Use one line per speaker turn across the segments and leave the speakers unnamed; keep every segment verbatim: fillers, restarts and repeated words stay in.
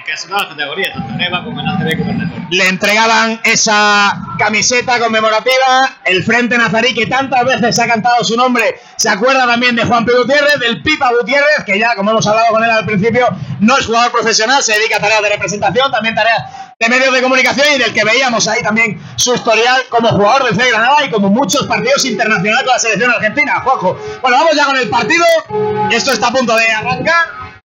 casi todas las categorías, tanto en EVA como en A C B como en Network.
Le entregaban esa camiseta conmemorativa, el Frente Nazarí, que tantas veces ha cantado su nombre. Se acuerda también de Juan P. Gutiérrez, del Pipa Gutiérrez, que ya, como hemos hablado con él al principio, no es jugador profesional, se dedica a tareas de representación, también tareas de medios de comunicación, y del que veíamos ahí también su historial como jugador del C de Granada y como muchos partidos internacionales con la selección argentina. Juanjo, bueno, vamos ya con el partido. Esto está a punto de arrancar.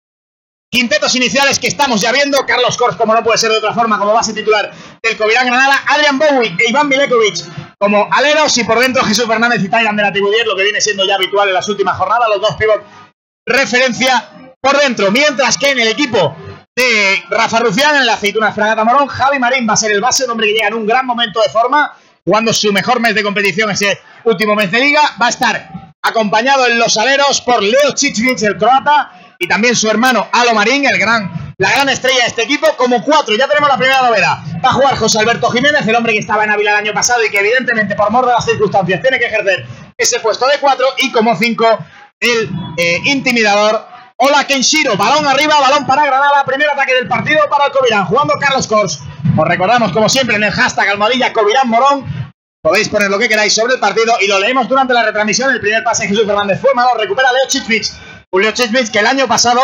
Quintetos iniciales que estamos ya viendo. Carlos Cors, como no puede ser de otra forma, como base titular del Covirán Granada. Adrian Bowie e Iván Milekovic como aleros, y por dentro Jesús Fernández y Taylan de la Tibudier, lo que viene siendo ya habitual en las últimas jornadas, los dos pivot referencia por dentro. Mientras que en el equipo de Rafa Rufián, en la Aceitunas Fragata Morón, Javi Marín va a ser el base, un hombre que llega en un gran momento de forma, jugando su mejor mes de competición, ese último mes de liga. Va a estar acompañado en los aleros por Leo Chichvich, el croata, y también su hermano Alo Marín, el gran, la gran estrella de este equipo, como cuatro. Ya tenemos la primera novedad. Va a jugar José Alberto Jiménez, el hombre que estaba en Ávila el año pasado y que evidentemente por mor de las circunstancias tiene que ejercer ese puesto de cuatro, y como cinco el eh, intimidador Ola Kenshiro. Balón arriba, balón para Granada, primer ataque del partido para el Covirán, jugando Carlos Cors. Os recordamos, como siempre, en el hashtag almohadilla Covirán Morón, podéis poner lo que queráis sobre el partido y lo leemos durante la retransmisión. El primer pase de Jesús Fernández fue malo, recupera Leo Chichvich. Julio Chichvich, que el año pasado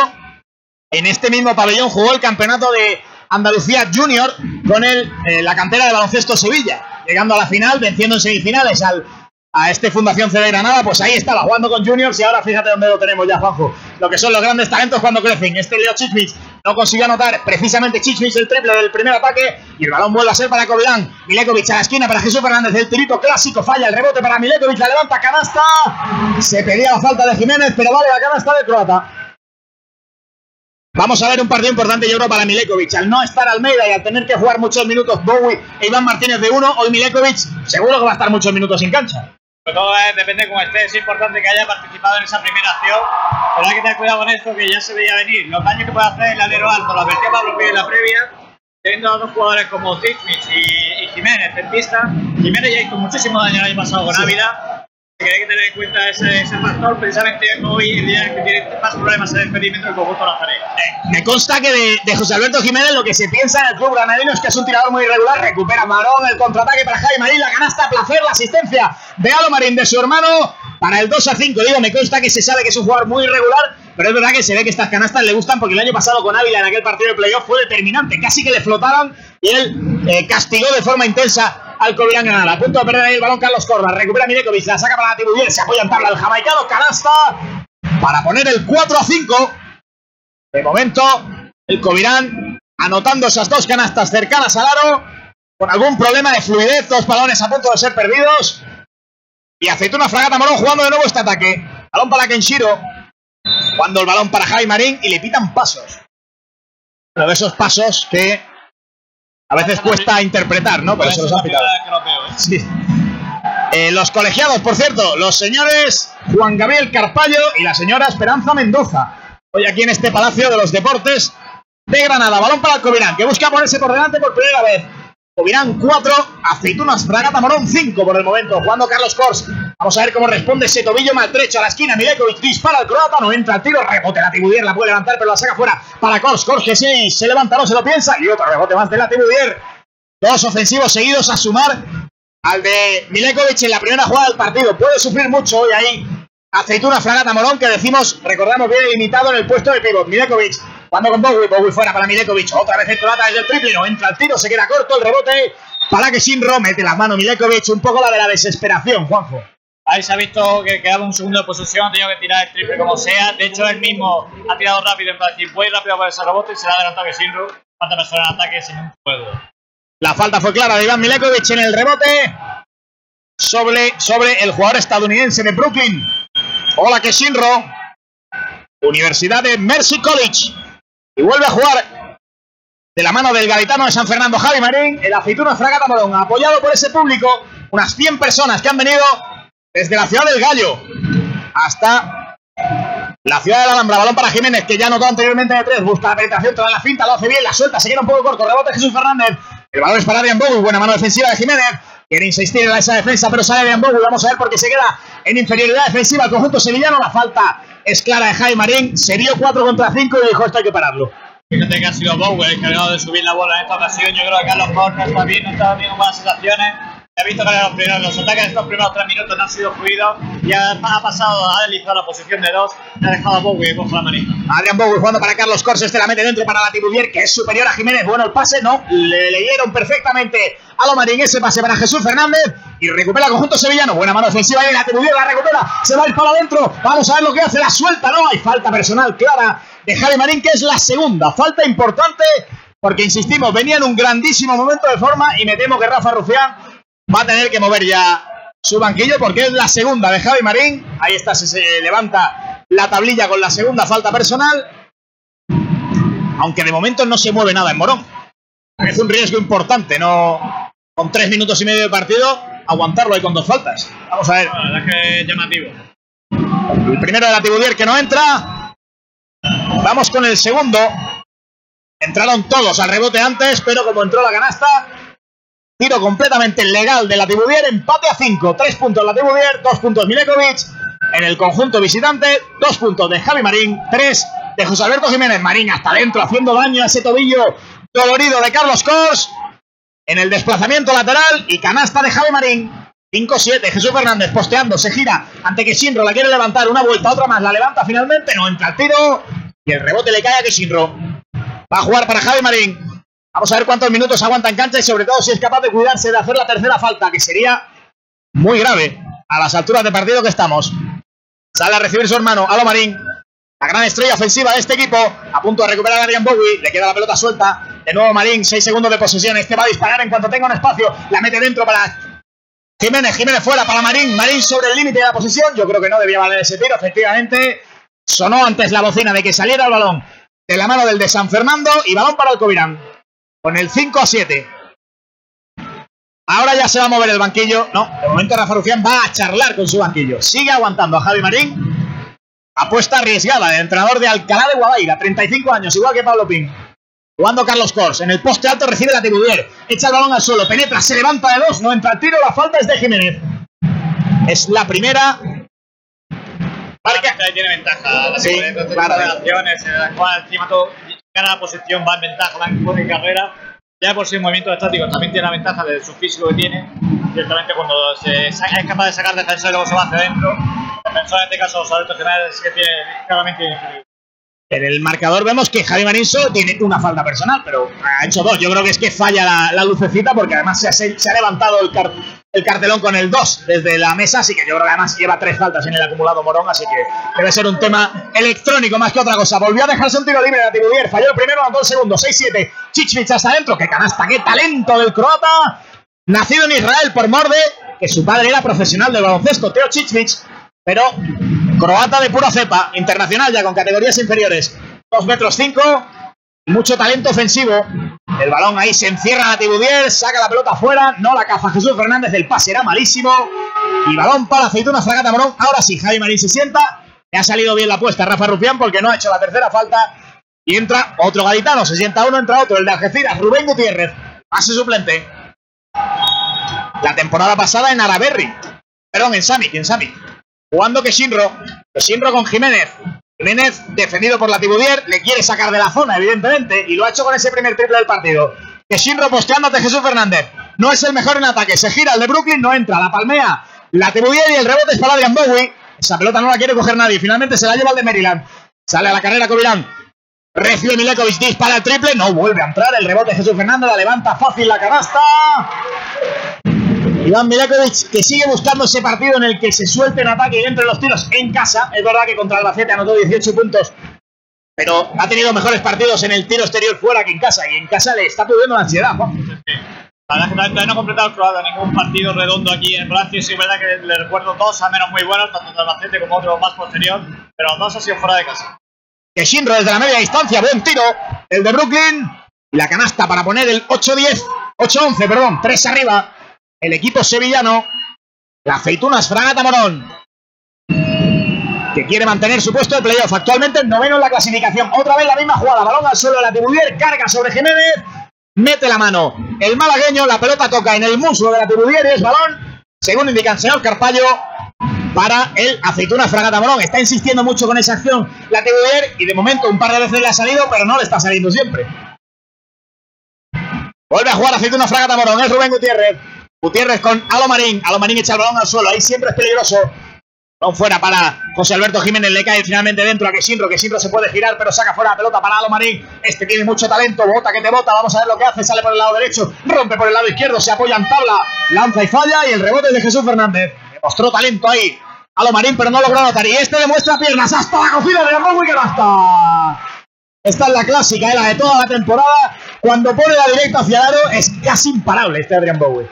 en este mismo pabellón jugó el campeonato de Andalucía Junior con el, eh, la cantera de baloncesto Sevilla, llegando a la final, venciendo en semifinales al, a este Fundación C D Granada. Pues ahí estaba, jugando con Juniors, y ahora fíjate dónde lo tenemos ya, Juanjo, lo que son los grandes talentos cuando crecen. Este Leo Chichvich no consiguió anotar precisamente Chichvich el triple del primer ataque, y el balón vuelve a ser para Covirán. Milekovic a la esquina para Jesús Fernández, el tirito clásico, falla el rebote para Milekovic, la levanta, canasta. Se pedía la falta de Jiménez, pero vale la canasta de croata. Vamos a ver un partido importante, yo creo, para Milekovic. Al no estar Almeida y al tener que jugar muchos minutos Bowie e Iván Martínez de uno, hoy Milekovic seguro que va a estar muchos minutos en cancha.
Pero todo es, depende de cómo esté. Es importante que haya participado en esa primera acción, pero hay que tener cuidado con esto, que ya se veía venir. Los daños que puede hacer el alero alto, lo advertía Pablo Pío en la previa, teniendo a dos jugadores como Chichvich y, y Jiménez en pista. Jiménez ya hizo muchísimo daño el año pasado con Ávila. Sí. Hay que tener en cuenta ese, ese factor, precisamente hoy el día que tiene más problemas en el perímetro del conjunto Nazarí.
Eh, me consta que de, de José Alberto Jiménez lo que se piensa en el club granadino es que es un tirador muy irregular. Recupera Marón, el contraataque para Javi Marín, la canasta, placer, la asistencia de Alo Marín de su hermano para el dos a cinco. Digo, me consta que se sabe que es un jugador muy irregular, pero es verdad que se ve que estas canastas le gustan, porque el año pasado con Ávila en aquel partido de playoff fue determinante, casi que le flotaron, y él eh, castigó de forma intensa al Covirán Granada. A punto de perder ahí el balón Carlos Corda, recupera Milekovic, la saca para la Tibudier, se apoya en tabla el jamaicano, canasta para poner el cuatro a cinco. De momento el Covirán anotando esas dos canastas cercanas al aro, con algún problema de fluidez, dos balones a punto de ser perdidos, y Aceituna Fragata Morón jugando de nuevo este ataque. Balón para Kenshiro, jugando el balón para Javi Marín, y le pitan pasos. Uno de esos pasos que a veces cuesta interpretar, ¿no? Pero se los han pitado. Sí. Eh, los colegiados, por cierto, los señores Juan Gabriel Carpallo y la señora Esperanza Mendoza, hoy aquí en este Palacio de los Deportes de Granada. Balón para el Covirán, que busca ponerse por delante por primera vez. Covirán cuatro, Aceitunas Fragata Morón cinco por el momento, jugando Carlos Cors. Vamos a ver cómo responde ese tobillo maltrecho a la esquina. Milekovic dispara al croata, no entra el tiro, rebote la Tibudier, la puede levantar, pero la saca fuera para Cors. Cors que sí, se levanta, no se lo piensa, y otro rebote más de la Tibudier. Dos ofensivos seguidos a sumar al de Milekovic en la primera jugada del partido. Puede sufrir mucho hoy ahí Aceituna Fragata Morón, que decimos, recordamos, viene limitado en el puesto de pivot. Milekovic cuando con Bowie, Bowie fuera para Milekovic, otra vez el croata desde el triple, no entra el tiro, se queda corto, el rebote para que Shinro mete las manos Milekovic, un poco la de la desesperación, Juanjo.
Ahí se ha visto que quedaba un segundo de posesión, ha tenido que tirar el triple como sea. De hecho, él mismo ha tirado rápido para decir, voy rápido para ese rebote y se le ha adelantado que Shinro. Falta persona en ataque sin un juego.
La falta fue clara de Iván Milekovic en el rebote sobre, sobre el jugador estadounidense de Brooklyn. Hola, que Shinro, Universidad de Mercy College. Y vuelve a jugar de la mano del gaditano de San Fernando, Javi Marín, el Aceituna Fragata Morón, apoyado por ese público, unas cien personas que han venido desde la ciudad del Gallo hasta la ciudad de la Alhambra. Balón para Jiménez, que ya anotó anteriormente de tres, busca la penetración, trae la finta, lo hace bien, la suelta, se queda un poco corto, rebote Jesús Fernández, el balón es para Adrian Bowie, buena mano defensiva de Jiménez, quiere insistir en esa defensa, pero sale Adrian Bowie, vamos a ver porque se queda en inferioridad defensiva el conjunto sevillano. La falta es clara de Javi Marín, se dio cuatro contra cinco y dijo, esto hay que pararlo.
Fíjate que ha sido Bowen el encargado de subir la bola en esta ocasión. Yo creo que Carlos Cortes también no está teniendo buenas sensaciones. He visto que los, primeros, los ataques de estos primeros tres minutos no han sido fluidos y ha, ha pasado, ha deslizado la posición de dos y ha dejado a Bowen con la manija.
Adrián Bowen jugando para Carlos Cortes, este la mete dentro para Latibudier, que es superior a Jiménez. Bueno, el pase no, le leyeron perfectamente a Lomarín ese pase para Jesús Fernández y recupera el conjunto sevillano. Buena mano ofensiva y Latibudier la recupera, se va a ir para adentro. Vamos a ver lo que hace, la suelta, no hay falta personal clara de Javi Marín, que es la segunda falta importante porque, insistimos, venía en un grandísimo momento de forma y me temo que Rafa Rufián va a tener que mover ya su banquillo porque es la segunda de Javi Marín. Ahí está, se, se levanta la tablilla con la segunda falta personal. Aunque de momento no se mueve nada en Morón. Es un riesgo importante, no con tres minutos y medio de partido, aguantarlo ahí con dos faltas. Vamos a ver.
La verdad es que es llamativo.
El primero de Latibudier que no entra. Vamos con el segundo. Entraron todos al rebote antes, pero como entró la canasta, tiro completamente legal de Latibudier, empate a cinco. Tres puntos Latibudier, dos puntos Milekovic. En el conjunto visitante, dos puntos de Javi Marín, tres de José Alberto Jiménez. Marín hasta adentro haciendo daño a ese tobillo dolorido de Carlos Cors. En el desplazamiento lateral y canasta de Javi Marín. cinco siete, Jesús Fernández posteando, se gira ante que Shinro la quiere levantar, una vuelta, otra más, la levanta finalmente, no entra el tiro y el rebote le cae a que Shinro. Va a jugar para Javi Marín. Vamos a ver cuántos minutos aguanta en cancha y sobre todo si es capaz de cuidarse de hacer la tercera falta, que sería muy grave a las alturas de partido que estamos. Sale a recibir su hermano, Alo Marín, la gran estrella ofensiva de este equipo, a punto de recuperar a Adrián Bowie, le queda la pelota suelta, de nuevo Marín, seis segundos de posesión, este va a disparar en cuanto tenga un espacio, la mete dentro para Jiménez, Jiménez fuera para Marín, Marín sobre el límite de la posesión, yo creo que no debía valer ese tiro, efectivamente, sonó antes la bocina de que saliera el balón de la mano del de San Fernando y balón para el Covirán. Con el cinco a siete. Ahora ya se va a mover el banquillo. No, de momento Rafa Rufián va a charlar con su banquillo. Sigue aguantando a Javi Marín. Apuesta arriesgada del entrenador de Alcalá de Guadaira. treinta y cinco años, igual que Pablo Pin. Jugando Carlos Cors. En el poste alto recibe Latibudier. Echa el balón al suelo. Penetra, se levanta de dos. No entra el tiro. La falta es de Jiménez. Es la primera.
Marca. Ahí tiene ventaja. La
sí, claro.
Relaciones, en la cual encima todo gana la posición, va en ventaja, va en juego y carrera. Ya por sí movimientos estáticos también tiene la ventaja de su físico que tiene. Ciertamente cuando se saca, es capaz de sacar defensor y luego se va hacia adentro. El defensor en este caso, Alberto Jiménez, sí que tiene claramente inferior.
En el marcador vemos que Javi Marín solo tiene una falta personal, pero ha hecho dos. Yo creo que es que falla la, la lucecita porque además se ha, se ha levantado el, car, el cartelón con el dos desde la mesa, así que yo creo que además lleva tres faltas en el acumulado Morón, así que debe ser un tema electrónico más que otra cosa. Volvió a dejarse un tiro libre de Latibudier, falló el primero, anotó el segundo, seis siete. Chichvich hasta adentro, qué canasta, qué talento del croata, nacido en Israel por Morde, que su padre era profesional del baloncesto, Teo Chichvich, pero croata de pura cepa, internacional ya con categorías inferiores, dos metros cinco, mucho talento ofensivo. El balón ahí se encierra a Latibudier, saca la pelota afuera, no la caza Jesús Fernández, el pase era malísimo. Y balón para Aceituna Fragata Morón. Ahora sí, Javi Marín se sienta, le ha salido bien la apuesta a Rafa Rufián porque no ha hecho la tercera falta. Y entra otro gaditano, se sienta uno, entra otro, el de Algeciras, Rubén Gutiérrez, pase suplente. La temporada pasada en Araberri, perdón, en Sami, en Sami. Jugando que Shinro, que Shinro con Jiménez. Jiménez, defendido por Latibudier, le quiere sacar de la zona, evidentemente, y lo ha hecho con ese primer triple del partido. Que Shinro posteando ante Jesús Fernández. No es el mejor en ataque, se gira el de Brooklyn, no entra, la palmea Latibudier y el rebote es para Adrián Bowie. Esa pelota no la quiere coger nadie, finalmente se la lleva el de Maryland. Sale a la carrera Covirán. Recibe Milekovic, dispara el triple, no vuelve a entrar, el rebote Jesús Fernández, la levanta fácil la canasta. Iván Milekovic, que sigue buscando ese partido en el que se suelte en ataque y entre los tiros en casa. Es verdad que contra Albacete anotó dieciocho puntos, pero ha tenido mejores partidos en el tiro exterior fuera que en casa, y en casa le está pudiendo la ansiedad, Juan.
Sí, sí. La verdad es que todavía no ha completado el croata ningún partido redondo aquí en Palacio. Sí, es verdad que le recuerdo dos, al menos muy buenos, tanto de Albacete como otro más posterior, pero los dos han sido fuera de casa.
Que Shinro desde la media distancia, buen tiro, el de Brooklyn, y la canasta para poner el ocho diez, ocho once, perdón, tres arriba. El equipo sevillano, la Aceitunas Fragata Morón, que quiere mantener su puesto de playoff. Actualmente noveno en la clasificación. Otra vez la misma jugada. Balón al suelo de Latibudier, carga sobre Jiménez, mete la mano. El malagueño, la pelota toca en el muslo de Latibudier y es balón, según indica el señor Carpallo, para el Aceituna Fragata Morón. Está insistiendo mucho con esa acción la Tibudier y de momento un par de veces le ha salido, pero no le está saliendo siempre. Vuelve a jugar Aceituna Fragata Morón, es Rubén Gutiérrez. Gutiérrez con Alomarín. Alomarín echa el balón al suelo, ahí siempre es peligroso. Balón fuera para José Alberto Jiménez, le cae finalmente dentro a Quesinro. Quesinro se puede girar, pero saca fuera la pelota para Alomarín. Este tiene mucho talento, bota que te bota, vamos a ver lo que hace. Sale por el lado derecho, rompe por el lado izquierdo, se apoya en tabla, lanza y falla. Y el rebote es de Jesús Fernández. Demostró talento ahí Alomarín, pero no logró anotar. Y este demuestra piernas, hasta la cocina de Ramón que basta. Esta es la clásica, ¿eh? La de toda la temporada. Cuando pone la directa hacia el aro es casi imparable este Adrián Bowie.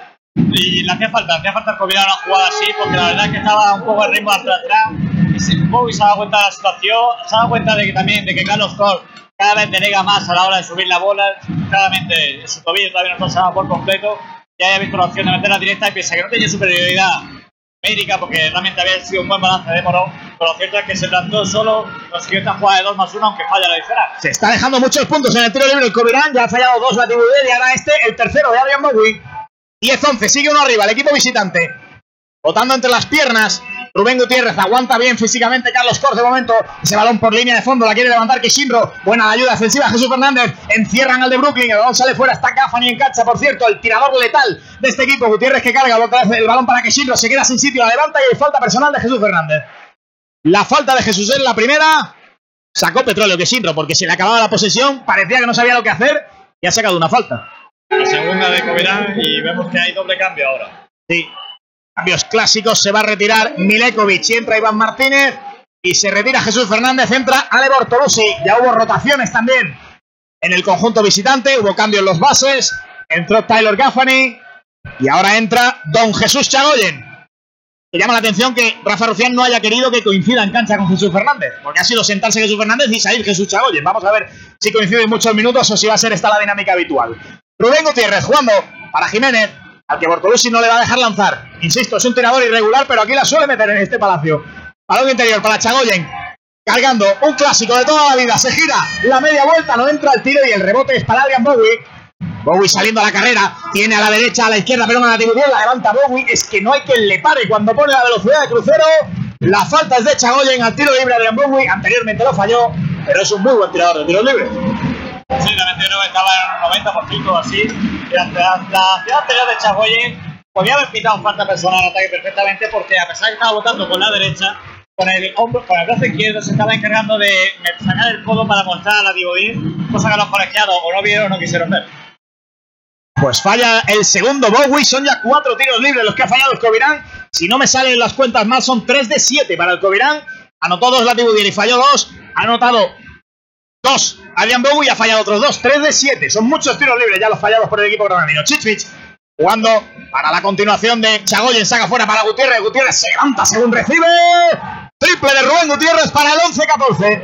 Y le hacía falta, hacía falta combinar una jugada así, porque la verdad es que estaba un poco el ritmo hacia atrás. Bowie se ha dado cuenta de la situación, se ha dado cuenta de que también de que Carlos Cor cada vez delega más a la hora de subir la bola. Claramente su tobillo todavía no está sanado por completo. Ya haya visto la opción de meter la directa y piensa que no tenía superioridad médica, porque realmente había sido un buen balance de Morón, pero lo cierto es que se plantó solo, consiguió esta jugada de dos más uno, aunque falla la diferencia.
Se está dejando muchos puntos en el tiro libre el Covirán, ya ha fallado dos la Tibudier y ahora este, el tercero de Adrián Bowie. diez once, sigue uno arriba, el equipo visitante. Botando entre las piernas, Rubén Gutiérrez, aguanta bien físicamente Carlos Cor de momento. Ese balón por línea de fondo, la quiere levantar Quesinro. Buena la ayuda defensiva Jesús Fernández. Encierran al de Brooklyn, el balón sale fuera, está Gaffney en cancha, por cierto, el tirador letal de este equipo. Gutiérrez que carga otra vez el balón para Quesinro, se queda sin sitio, la levanta y hay falta personal de Jesús Fernández. La falta de Jesús es la primera. Sacó petróleo Quesinro porque se le acababa la posesión, parecía que no sabía lo que hacer y ha sacado una falta.
La segunda de Covirán y vemos que hay doble cambio ahora.
Sí. Cambios clásicos, se va a retirar Milekovic y entra Iván Martínez y se retira Jesús Fernández, entra Ale Bortolusi. Ya hubo rotaciones también en el conjunto visitante, hubo cambios en los bases, entró Tyler Gaffney y ahora entra Don Jesús Chagoyen. Me llama la atención que Rafa Rufián no haya querido que coincida en cancha con Jesús Fernández, porque ha sido sentarse Jesús Fernández y salir Jesús Chagoyen. Vamos a ver si coincide en muchos minutos o si va a ser esta la dinámica habitual. Rubén Gutiérrez jugando para Jiménez, al que Bortolusi no le va a dejar lanzar. Insisto, es un tirador irregular, pero aquí la suele meter en este palacio. Balón interior para Chagoyen. Cargando, un clásico de toda la vida. Se gira la media vuelta, no entra el tiro y el rebote es para Adrián Bowie. Bowie saliendo a la carrera. Tiene a la derecha, a la izquierda, pero a la Tibudier. La levanta Bowie. Es que no hay quien le pare cuando pone la velocidad de crucero. La falta es de Chagoyen al tiro libre de Adrián Bowie. Anteriormente lo falló, pero es un muy buen tirador de tiros libres.
Sí, realmente creo que estaba en un noventa por ciento o así. La, la, la acción anterior de Chagoyen podía haber pitado falta personal en ataque perfectamente, porque a pesar de que estaba botando con la derecha, con el hombro, con el brazo izquierdo se estaba encargando de sacar el codo para mostrar a la Tibudier, cosa que los colegiados o no vieron o no quisieron ver.
Pues falla el segundo Bowie, son ya cuatro tiros libres los que ha fallado el Covirán. Si no me salen las cuentas mal, son tres de siete para el Covirán. Anotó dos la Tibudier y falló dos. Ha anotado dos Adrián Bowie y ha fallado otros dos. tres de siete. Son muchos tiros libres ya los fallados por el equipo granadino. Chichvich jugando para la continuación de Chagoyen. Saca fuera para Gutiérrez. Gutiérrez se levanta según recibe. Triple de Rubén Gutiérrez para el once catorce.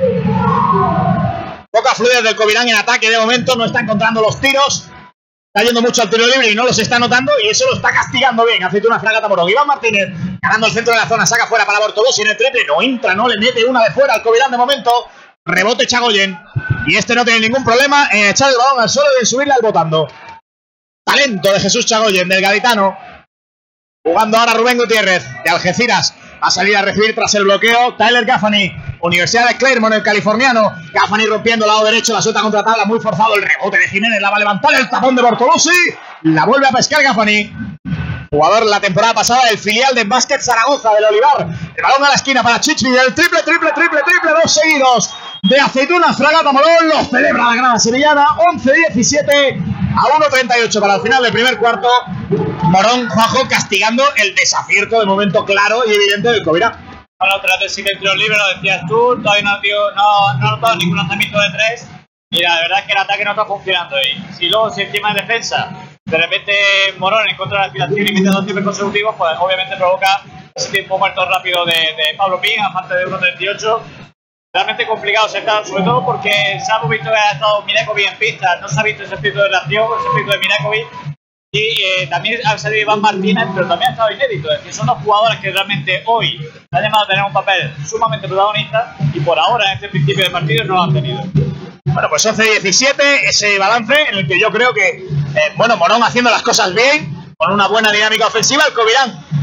Poca fluidez del Covirán en ataque de momento. No está encontrando los tiros. Está yendo mucho al tiro libre y no los está anotando. Y eso lo está castigando bien. Aceituna Fragata Morón. Iván Martínez ganando el centro de la zona. Saca fuera para Bortolusi en el triple. No entra, no le mete una de fuera al Covirán de momento. Rebote Chagoyen. Y este no tiene ningún problema en echar el balón al suelo y en subirle al botando. Talento de Jesús Chagoyen, del gaditano. Jugando ahora Rubén Gutiérrez, de Algeciras. Va a salir a recibir tras el bloqueo Tyler Gaffney, Universidad de Claremont, el californiano. Gaffney rompiendo el lado derecho, la suelta contra tabla, muy forzado el rebote de Jiménez. La va a levantar el tapón de Bortolusi. La vuelve a pescar Gaffney. Jugador la temporada pasada del filial de Básquet Zaragoza, del Olivar. El balón a la esquina para Chichvich. El triple, triple, triple, triple. Dos seguidos de Aceituna Fragata Morón. Lo celebra la grada sevillana. once diecisiete a uno treinta y ocho para el final del primer cuarto. Morón, Juanjo, castigando el desacierto de momento claro y evidente del Covirán.
Bueno, tras de sí que el tiro libre, lo decías tú. Todavía no, tío, no, no ha notado ningún lanzamiento de tres. Y la verdad es que el ataque no está funcionando. Y si luego, si encima de defensa, de repente Morón encuentra la aspiración y mete dos triples consecutivos, pues obviamente provoca ese tiempo muerto rápido de, de Pablo Pín, a falta de uno treinta y ocho. Realmente complicado sentar, sobre todo porque se ha visto que ha estado Milekovic en pista, no se ha visto ese espíritu de reacción, ese espíritu de Milekovic. Y eh, también ha salido Iván Martínez, pero también ha estado inédito. Es decir, son dos jugadores que realmente hoy han llamado a tener un papel sumamente protagonista y por ahora, en este principio de partido, no lo han tenido.
Bueno, pues once diecisiete, ese balance en el que yo creo que, eh, bueno, Morón haciendo las cosas bien, con una buena dinámica ofensiva, el Covirán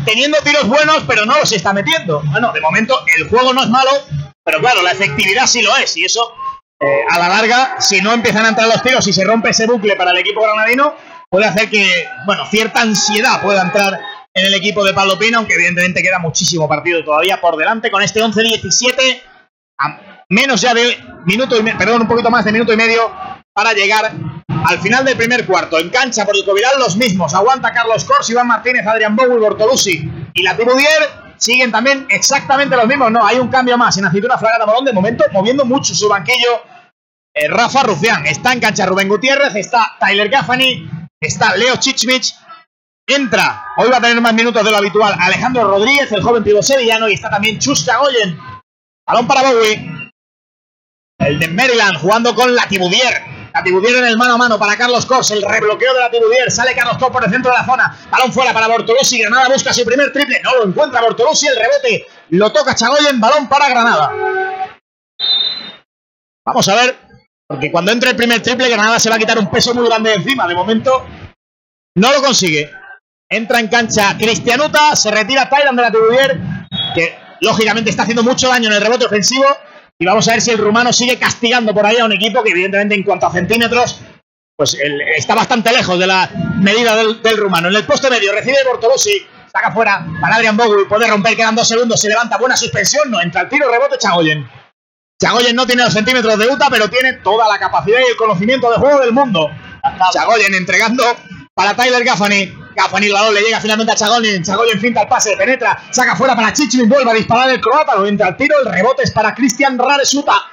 teniendo tiros buenos, pero no los está metiendo. Bueno, de momento el juego no es malo, pero claro, la efectividad sí lo es, y eso, eh, a la larga, si no empiezan a entrar los tiros y se rompe ese bucle para el equipo granadino, puede hacer que, bueno, cierta ansiedad pueda entrar en el equipo de Pablo Pina, aunque evidentemente queda muchísimo partido todavía por delante con este once diecisiete, a menos ya de minuto y me- perdón, un poquito más de minuto y medio para llegar al final del primer cuarto. En cancha por el Covirán los mismos, aguanta Carlos Cors, Iván Martínez, Adrián Bogu y Bortolussi y la Tibudier siguen también exactamente los mismos. No, hay un cambio más en Aceituna Fragata Morón, de momento moviendo mucho su banquillo. eh, Rafa Rufián, está en cancha Rubén Gutiérrez, está Tyler Gaffney, está Leo Chichmich. Entra, hoy va a tener más minutos de lo habitual, Alejandro Rodríguez, el joven pívot sevillano, y está también Chus Chagoyen. Balón para Bowie. El de Maryland jugando con la Tibudier. La Tibudier en el mano a mano para Carlos Cors. El rebloqueo de la Tibudier. Sale Carlos Cors por el centro de la zona. Balón fuera para Bortolussi. Granada busca su primer triple. No lo encuentra Bortolussi. El rebote lo toca Chagoyen. Balón para Granada. Vamos a ver. Porque cuando entre el primer triple, Granada se va a quitar un peso muy grande de encima. De momento no lo consigue. Entra en cancha Cristianuta. Se retira Tyran de la Tibudier, que lógicamente está haciendo mucho daño en el rebote ofensivo. Y vamos a ver si el rumano sigue castigando por ahí a un equipo que evidentemente en cuanto a centímetros pues el, está bastante lejos de la medida del, del rumano. En el poste medio recibe Bortolussi, saca fuera para Adrián Bogu y puede romper, quedan dos segundos, se levanta, buena suspensión, no entra el tiro, rebote Chagoyen. Chagoyen no tiene los centímetros de Utah, pero tiene toda la capacidad y el conocimiento de juego del mundo. Chagoyen entregando para Tyler Gaffney. Gaffney, el balón le llega finalmente a Chagoyen. Chagoyen finta el pase, penetra, saca fuera para Chichmin, vuelve a disparar el croata, no entra el tiro, el rebote es para Cristian Raresuta.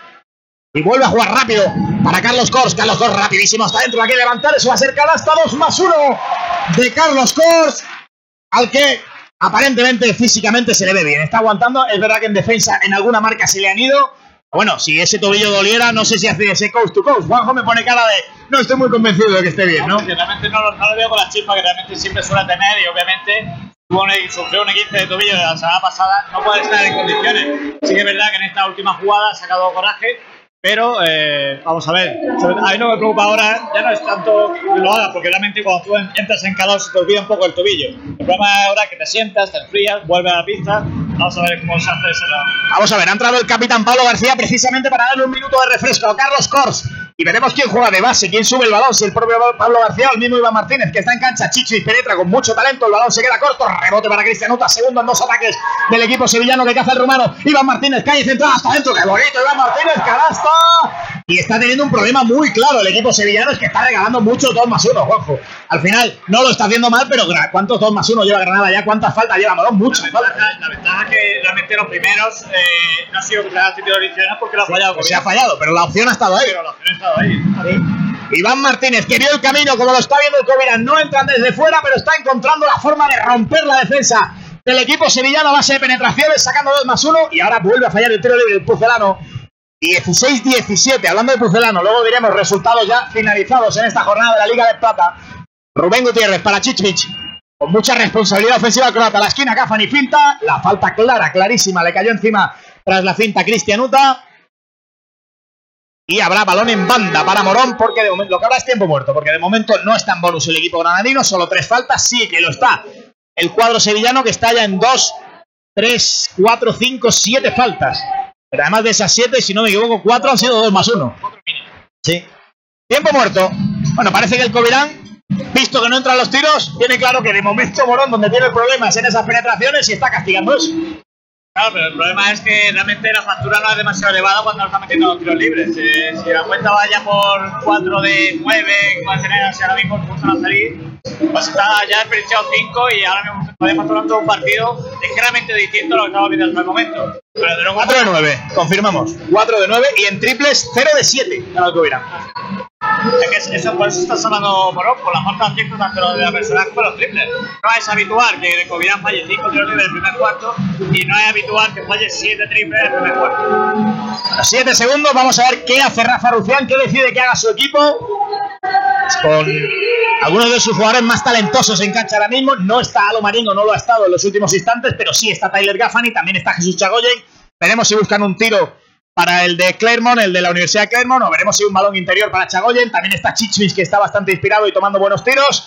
Y vuelve a jugar rápido para Carlos Cors. Carlos Cors rapidísimo hasta dentro, hay que levantar, eso va a ser canasta, dos más uno de Carlos Cors, al que aparentemente físicamente se le ve bien, está aguantando. Es verdad que en defensa en alguna marca se le han ido. Bueno, si ese tobillo doliera, no sé si hace ese coast to coast. Juanjo me pone cara de no estoy muy convencido de que esté bien, ¿no?
No, realmente no, lo- no lo veo con la chispa que realmente siempre suele tener, y obviamente tuvo un, sufrió un esguince de tobillo la semana pasada, no puede estar en condiciones. Sí que es verdad que en esta última jugada ha sacado coraje, pero eh, vamos a ver, a mí no me preocupa ahora, ya no es tanto que lo hagas, porque realmente cuando tú entras en calor se te olvida un poco el tobillo. El problema es ahora que te sientas, te enfrías, vuelves a la pista. Vamos a ver cómo se hace eso.
Vamos a ver, ha entrado el capitán Pablo García precisamente para darle un minuto de refresco a Carlos Cors. Y veremos quién juega de base, quién sube el balón, si el propio Pablo García o el mismo Iván Martínez, que está en cancha. Chichis penetra con mucho talento, el balón se queda corto, rebote para Cristianuta, segundo en dos ataques del equipo sevillano que caza el rumano. Iván Martínez, calle central hasta adentro, qué bonito Iván Martínez, canasta. Y está teniendo un problema muy claro el equipo sevillano, es que está regalando muchos dos más uno, Juanjo. Al final no lo está haciendo mal, pero ¿cuántos dos más uno lleva Granada ya? ¿Cuántas faltas lleva Morón? Muchas
La
faltas.
ventaja, la ventaja es que realmente los primeros eh, no ha sido que se haya tenido original porque lo ha fallado.
Pues se ha fallado, pero la opción ha estado ahí.
Pero la opción ha estado ahí.
Iván Martínez, que vio el camino como lo está viendo el Covirán, no entran desde fuera, pero está encontrando la forma de romper la defensa del equipo sevillano a base de penetraciones, sacando dos más uno, y ahora vuelve a fallar el tiro libre el Pucelano. dieciséis diecisiete, hablando de Pucelano, luego diremos resultados ya finalizados en esta jornada de la Liga de Plata. Rubén Gutiérrez para Chichmich, con mucha responsabilidad ofensiva croata, la esquina Gaffney finta, la falta clara, clarísima, le cayó encima tras la finta Cristianuta. Y habrá balón en banda para Morón, porque de momento, lo que habrá es tiempo muerto, porque de momento no está en bonus el equipo granadino, solo tres faltas, sí que lo está el cuadro sevillano, que está ya en dos, tres, cuatro, cinco, siete faltas. Pero además de esas siete, si no me equivoco, cuatro han sido dos más uno. Sí. Tiempo muerto. Bueno, parece que el Covirán, visto que no entran los tiros, tiene claro que de momento Morón, donde tiene problemas en esas penetraciones, y está castigando eso.
Claro, pero el problema es que realmente la factura no es demasiado elevada cuando no está metiendo los tiros libres. Eh, si la cuenta vaya por cuatro de nueve, que va a tener así ahora mismo el punto de salir, pues está ya desperdiciado cinco y ahora mismo podemos estar hablando de un partido ligeramente distinto a lo que estamos viendo hasta el momento. Pero de luego,
cuatro de nueve, confirmamos. cuatro de nueve y en triples cero de siete. Ya lo que hubiera.
Es que eso, por eso está sonando Morón, por la falta de acierto tanto de la persona como los triples. No es habitual que el Covirán falle cinco tiros libres en el primer cuarto y no es habitual que falle siete triples en el primer cuarto.
siete segundos, vamos a ver qué hace Rafa Rufián, qué decide que haga su equipo. Con algunos de sus jugadores más talentosos en cancha ahora mismo. No está Alo Maringo, no lo ha estado en los últimos instantes, pero sí está Tyler Gaffney, también está Jesús Chagoyen. Veremos si buscan un tiro para el de Clermont, el de la Universidad de Clermont, o veremos si un balón interior para Chagoyen. También está Chichmis, que está bastante inspirado y tomando buenos tiros.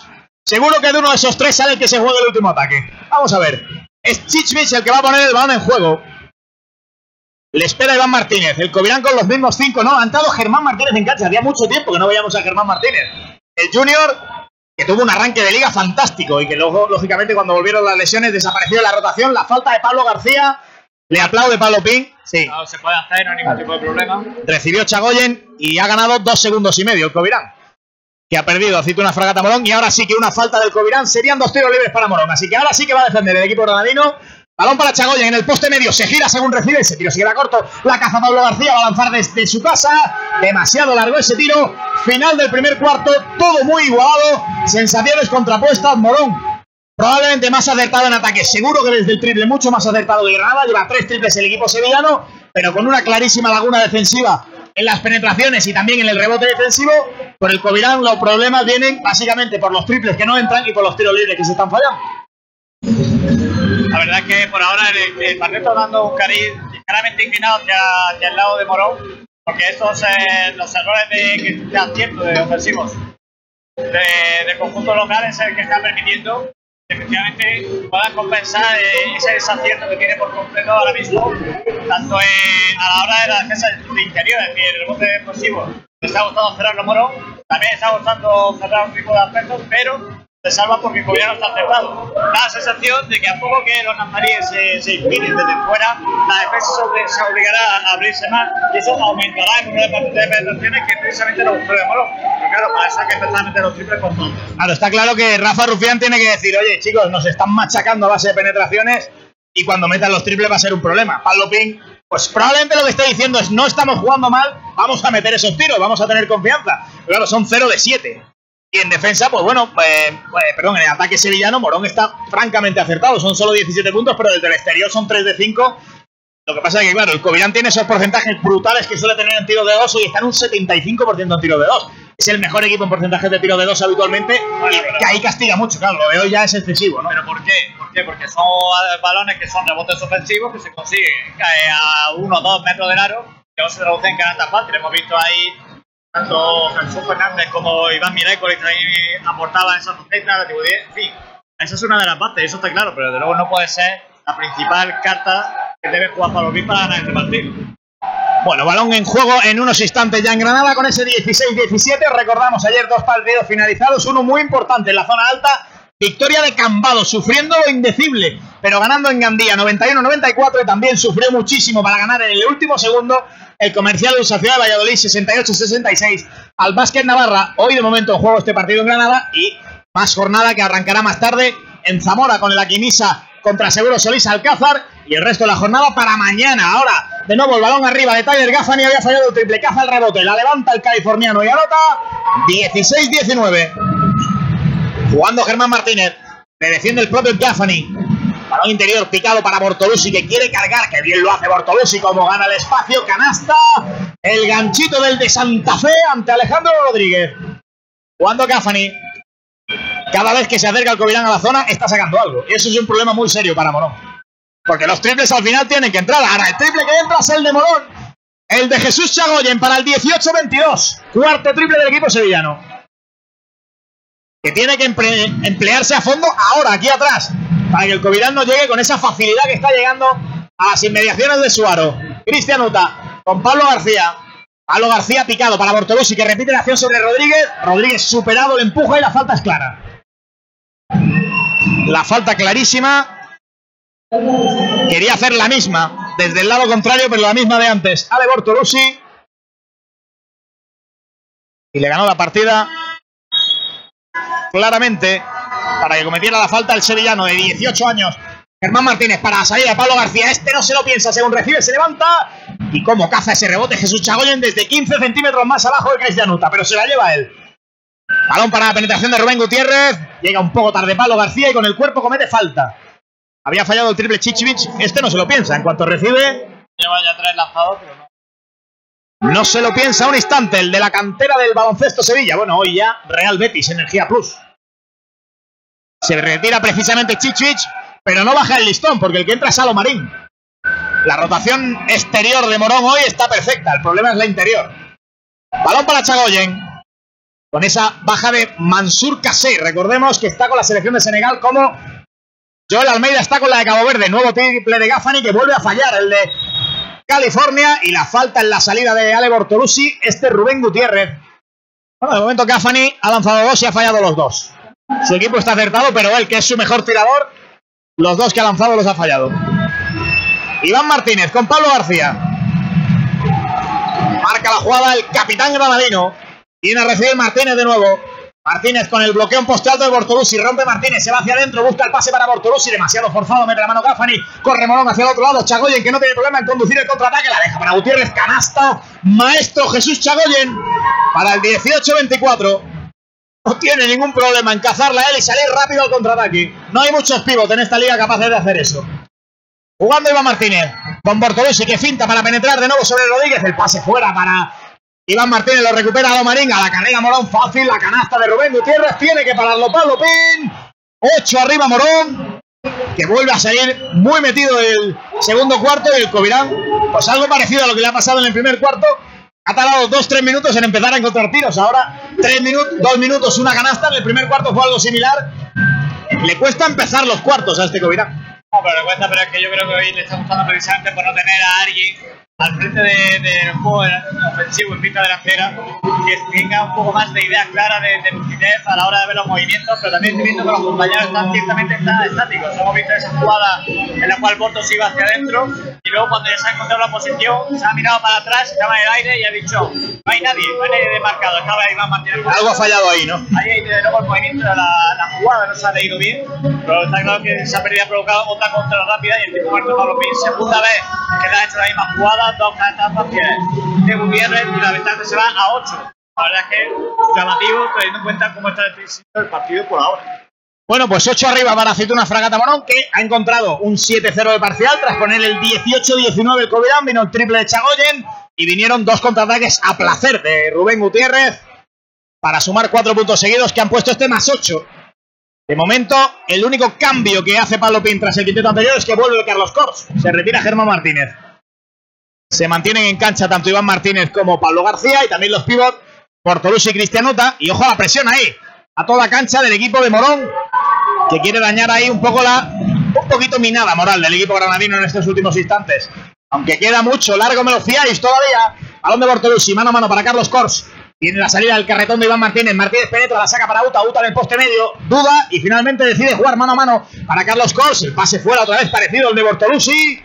Seguro que de uno de esos tres sale el que se juegue el último ataque. Vamos a ver. Es Chichvich el que va a poner el balón en juego. Le espera Iván Martínez. El Covirán con los mismos cinco. No, ha entrado Germán Martínez en cancha. Hacía mucho tiempo que no veíamos a Germán Martínez. El Junior, que tuvo un arranque de liga fantástico y que luego, lógicamente, cuando volvieron las lesiones, desapareció de la rotación. La falta de Pablo García. Le aplaude Pablo Pin. Sí.
No se puede hacer, no hay ningún tipo de problema.
Recibió Chagoyen y ha ganado dos segundos y medio el Covirán, que ha perdido a una fragata Morón. Y ahora sí que una falta del Covirán. Serían dos tiros libres para Morón. Así que ahora sí que va a defender el equipo granadino. Balón para Chagoyen en el poste medio. Se gira según recibe. Ese tiro se queda corto. La caza Pablo García. Va a lanzar desde su casa. Demasiado largo ese tiro. Final del primer cuarto. Todo muy igualado. Sensaciones contrapuestas. Morón probablemente más acertado en ataque. Seguro que desde el triple mucho más acertado que Granada. Lleva tres triples el equipo sevillano, pero con una clarísima laguna defensiva en las penetraciones y también en el rebote defensivo. Por el Covirán los problemas vienen básicamente por los triples que no entran y por los tiros libres que se están fallando.
La verdad es que por ahora el, el partido está dando un cariz claramente inclinado hacia, hacia el lado de Morón, porque estos eh, los errores de, de acierto de ofensivos de, de conjuntos locales es el que está permitiendo que efectivamente puedan compensar eh, ese desacierto que tiene por completo ahora mismo, tanto eh, a la hora de la defensa de interior, es decir, el rebote defensivo. Le está gustando cerrarlo Morón, también está gustando cerrar un tipo de aspectos, pero se salva porque Covirán no está acertado. Da la sensación de que a poco que los nazaríes se, se inspiren desde fuera, la defensa se, se obligará a abrirse más y eso aumentará el número de penetraciones que precisamente lo buscó de Morón. Pero claro, para eso hay que empezar a meter los triples con todos.
Claro, está claro que Rafa Rufián tiene que decir, oye chicos, nos están machacando a base de penetraciones y cuando metan los triples va a ser un problema. Pablo Pin, pues probablemente lo que está diciendo es, no estamos jugando mal, vamos a meter esos tiros, vamos a tener confianza. Pero claro, son cero de siete. Y en defensa, pues bueno, eh, eh, perdón, en el ataque sevillano Morón está francamente acertado. Son solo diecisiete puntos, pero desde el exterior son tres de cinco. Lo que pasa es que, claro, el Covirán tiene esos porcentajes brutales que suele tener en tiro de dos y está en un setenta y cinco por ciento en tiro de dos. Es el mejor equipo en porcentajes de tiro de dos habitualmente, bueno, y que ahí castiga mucho, claro, lo de hoy ya es excesivo, ¿no?
¿Pero por qué? ¿Por qué? Porque son balones que son rebotes ofensivos que se consiguen a uno o dos metros del aro y luego se traducen en canastas fáciles. Hemos visto ahí tanto Jesús Fernández como Iván Mirécolis ahí aportaban esas facetas, en fin, esa es una de las bases, eso está claro, pero desde luego no puede ser la principal carta que debe jugar Pablo Pin para ganar este partido.
Bueno, balón en juego en unos instantes ya en Granada con ese dieciséis diecisiete. Recordamos ayer dos partidos finalizados, uno muy importante en la zona alta. Victoria de Cambados, sufriendo lo indecible, pero ganando en Gandía noventa y uno noventa y cuatro, y también sufrió muchísimo para ganar en el último segundo el Comercial de la Ciudad de Valladolid sesenta y ocho sesenta y seis al Básquet Navarra. Hoy de momento en juego este partido en Granada y más jornada que arrancará más tarde en Zamora con el Aquimisa contra Seguro Solís Alcázar y el resto de la jornada para mañana. Ahora de nuevo el balón arriba de Tyler Gaffney, había fallado el triple, caza el rebote, la levanta el californiano y anota dieciséis diecinueve. Jugando Germán Martínez, le defiende el propio Gaffney. Balón interior picado para Bortolucci, que quiere cargar, que bien lo hace Bortolucci, como gana el espacio, canasta, el ganchito del de Santa Fe ante Alejandro Rodríguez. Jugando Gaffney, cada vez que se acerca el Covirán a la zona está sacando algo, y eso es un problema muy serio para Morón, porque los triples al final tienen que entrar. Ahora el triple que entra es el de Morón, el de Jesús Chagoyen para el dieciocho veintidós, cuarto triple del equipo sevillano, que tiene que emple emplearse a fondo ahora, aquí atrás, para que el Covirán no llegue con esa facilidad que está llegando a las inmediaciones de su aro. Cristian Uta con Pablo García. Pablo García picado para Bortolucci, que repite la acción sobre Rodríguez. Rodríguez superado, le empuja y la falta es clara. La falta clarísima. Quería hacer la misma desde el lado contrario, pero la misma de antes. Ale Bortolucci. Y le ganó la partida claramente para que cometiera la falta el sevillano de dieciocho años, Germán Martínez, para salir a Pablo García. Este no se lo piensa, según recibe se levanta y como caza ese rebote Jesús Chagoyen desde quince centímetros más abajo de Cristian Uta, pero se la lleva él. Balón para la penetración de Rubén Gutiérrez, llega un poco tarde Pablo García y con el cuerpo comete falta. Había fallado el triple Chichvich, este no se lo piensa, en cuanto recibe
lleva ya tres lanzados, pero no.
No se lo piensa un instante, el de la cantera del baloncesto Sevilla. Bueno, hoy ya Real Betis, Energía Plus. Se retira precisamente Chichvich, pero no baja el listón, porque el que entra es Salo Marín. La rotación exterior de Morón hoy está perfecta, el problema es la interior. Balón para Chagoyen. con esa baja de Mansour Kassé. Recordemos que está con la selección de Senegal, como Joel Almeida está con la de Cabo Verde. Nuevo triple de Gaffani que vuelve a fallar, el de California, y la falta en la salida de Ale Bortolussi, este Rubén Gutiérrez. Bueno, de momento Gaffani ha lanzado dos y ha fallado los dos. Su equipo está acertado, pero él, que es su mejor tirador, los dos que ha lanzado los ha fallado. Iván Martínez con Pablo García. Marca la jugada el capitán granadino. Viene a recibir Martínez de nuevo. Martínez con el bloqueo en poste alto de Bortolussi. Rompe Martínez, se va hacia adentro, busca el pase para Bortolussi. Demasiado forzado, mete la mano Gaffani. Corre Morón hacia el otro lado. Chagoyen, que no tiene problema en conducir el contraataque. La deja para Gutiérrez. Canasta. Maestro Jesús Chagoyen para el dieciocho veinticuatro. No tiene ningún problema en cazarla él y salir rápido al contraataque. No hay muchos pivots en esta liga capaces de hacer eso. Jugando Iván Martínez con Bortolussi, que finta para penetrar de nuevo sobre Rodríguez. El pase fuera para Iván Martínez, lo recupera a Lomarín. A la carrera Morón, fácil. La canasta de Rubén Gutiérrez. Tiene que pararlo Pablo Pin. ocho arriba Morón, que vuelve a salir muy metido el segundo cuarto. Y el Covirán, pues algo parecido a lo que le ha pasado en el primer cuarto. Ha tardado dos tres minutos en empezar a encontrar tiros. Ahora tres minutos, dos minutos, una canasta. En el primer cuarto fue algo similar. Le cuesta empezar los cuartos a este Covirán.
No, pero le cuesta, pero es que yo creo que hoy le está gustando precisamente por no tener a alguien al frente del de, de juego ofensivo en pista delantera que tenga un poco más de idea clara de, de lucidez a la hora de ver los movimientos, pero también estoy viendo que los compañeros están ciertamente estáticos. Hemos visto esa jugada en la cual Bortos iba hacia adentro y luego cuando ya se ha encontrado la posición se ha mirado para atrás, estaba en el aire y ha dicho no hay nadie, no hay nadie demarcado. Estaba Iván Martínez.
Algo ha fallado ahí, ¿no?
Ahí de nuevo el movimiento de la, la jugada no se ha leído bien, pero está claro que esa pérdida ha provocado otra contra rápida y el tiempo muerto Pablo Pin, segunda vez que le ha hecho la misma jugada, dos canastas de Gutiérrez y la ventaja se va a ocho. La verdad es que llamativo teniendo en cuenta cómo está el partido por ahora.
Bueno, pues ocho arriba para Aceitunas Fragata Morón, que ha encontrado un siete cero de parcial tras poner el dieciocho diecinueve el Covirán. Vino el triple de Chagoyen y vinieron dos contraataques a placer de Rubén Gutiérrez para sumar cuatro puntos seguidos que han puesto este más ocho. De momento, el único cambio que hace Pablo Pin tras el quinteto anterior es que vuelve Carlos Cors. Se retira Germán Martínez. Se mantienen en cancha tanto Iván Martínez como Pablo García y también los pivots Bortolussi y Cristianuta. Y ojo a la presión ahí, a toda cancha del equipo de Morón, que quiere dañar ahí un poco la un poquito minada moral del equipo granadino en estos últimos instantes. Aunque queda mucho, largo me lo fiáis todavía. Balón de Bortolussi, mano a mano para Carlos Cors. Tiene la salida del carretón de Iván Martínez. Martínez penetra, la saca para Uta. Uta en el poste medio. Duda y finalmente decide jugar mano a mano para Carlos Cors. El pase fuera otra vez parecido al de Bortolussi.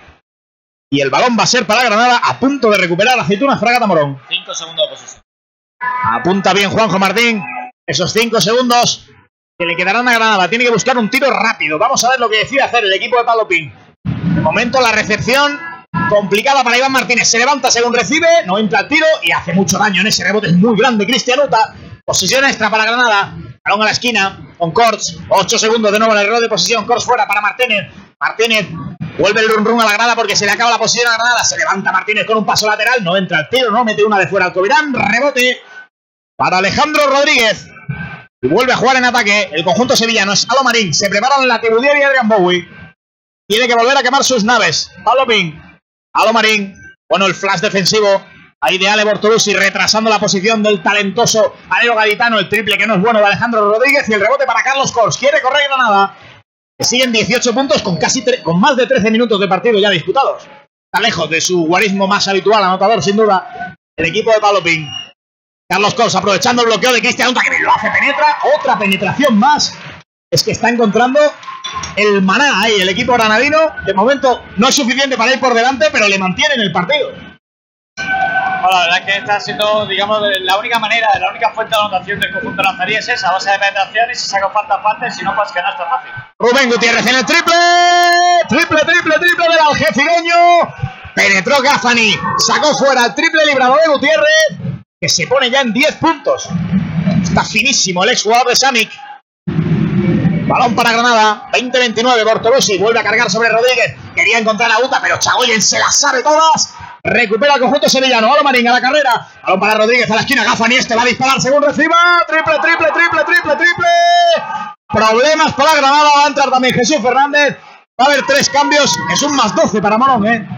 Y el balón va a ser para Granada, a punto de recuperar Aceitunas Fragata Morón.
cinco segundos de posesión.
Apunta bien Juanjo Martín. Esos cinco segundos que le quedarán a Granada. Tiene que buscar un tiro rápido. Vamos a ver lo que decide hacer el equipo de Pablo Pin. De momento la recepción complicada para Iván Martínez. Se levanta según recibe, no entra el tiro y hace mucho daño en ese rebote. Es muy grande Cristianuta. Posición extra para Granada. Balón a la esquina con Cors. ocho segundos de nuevo en el reloj de posición. Cors fuera para Martínez. Martínez vuelve el run run a la grada porque se le acaba la posición a Granada. Se levanta Martínez con un paso lateral. No entra el tiro, no mete una de fuera al Covirán. Rebote para Alejandro Rodríguez. Y vuelve a jugar en ataque el conjunto sevillano. Es Alomarín. Se preparan la Tibudier y Adrián Bowie. Tiene que volver a quemar sus naves. Pablo Pin. Alomarín. Bueno, el flash defensivo ahí de Ale Bortolussi, retrasando la posición del talentoso alero gaditano. El triple que no es bueno de Alejandro Rodríguez. Y el rebote para Carlos Cors. Quiere correr Granada. Que siguen dieciocho puntos con casi con más de trece minutos de partido ya disputados. Está lejos de su guarismo más habitual, anotador sin duda, el equipo de Pablo Pin. Carlos Cors aprovechando el bloqueo de Cristianuta, que lo hace, penetra. Otra penetración más. Es que está encontrando el maná ahí el equipo granadino. De momento no es suficiente para ir por delante, pero le mantiene en el partido.
Bueno, la verdad es que está siendo, digamos, la única manera, la única fuente de anotación del conjunto nazarí es esa, base de penetraciones, si saca falta falta, si no, pues que no está fácil.
Rubén Gutiérrez en el triple, triple, triple, triple del algecireño. Penetró Gaffani, sacó fuera el triple librado de Gutiérrez, que se pone ya en diez puntos. Está finísimo el exjugador de Samic. Balón para Granada, veinte veintinueve, Bortolussi vuelve a cargar sobre Rodríguez. Quería encontrar a Uta, pero Chagoyen se las sabe todas. Recupera el conjunto sevillano. Alomarín a la carrera. Balón para Rodríguez a la esquina. Gaffani, este va a disparar según reciba. Triple, triple, triple, triple, triple. Problemas para Granada. Va a entrar también Jesús Fernández. Va a haber tres cambios. Es un más doce para Morón, ¿eh?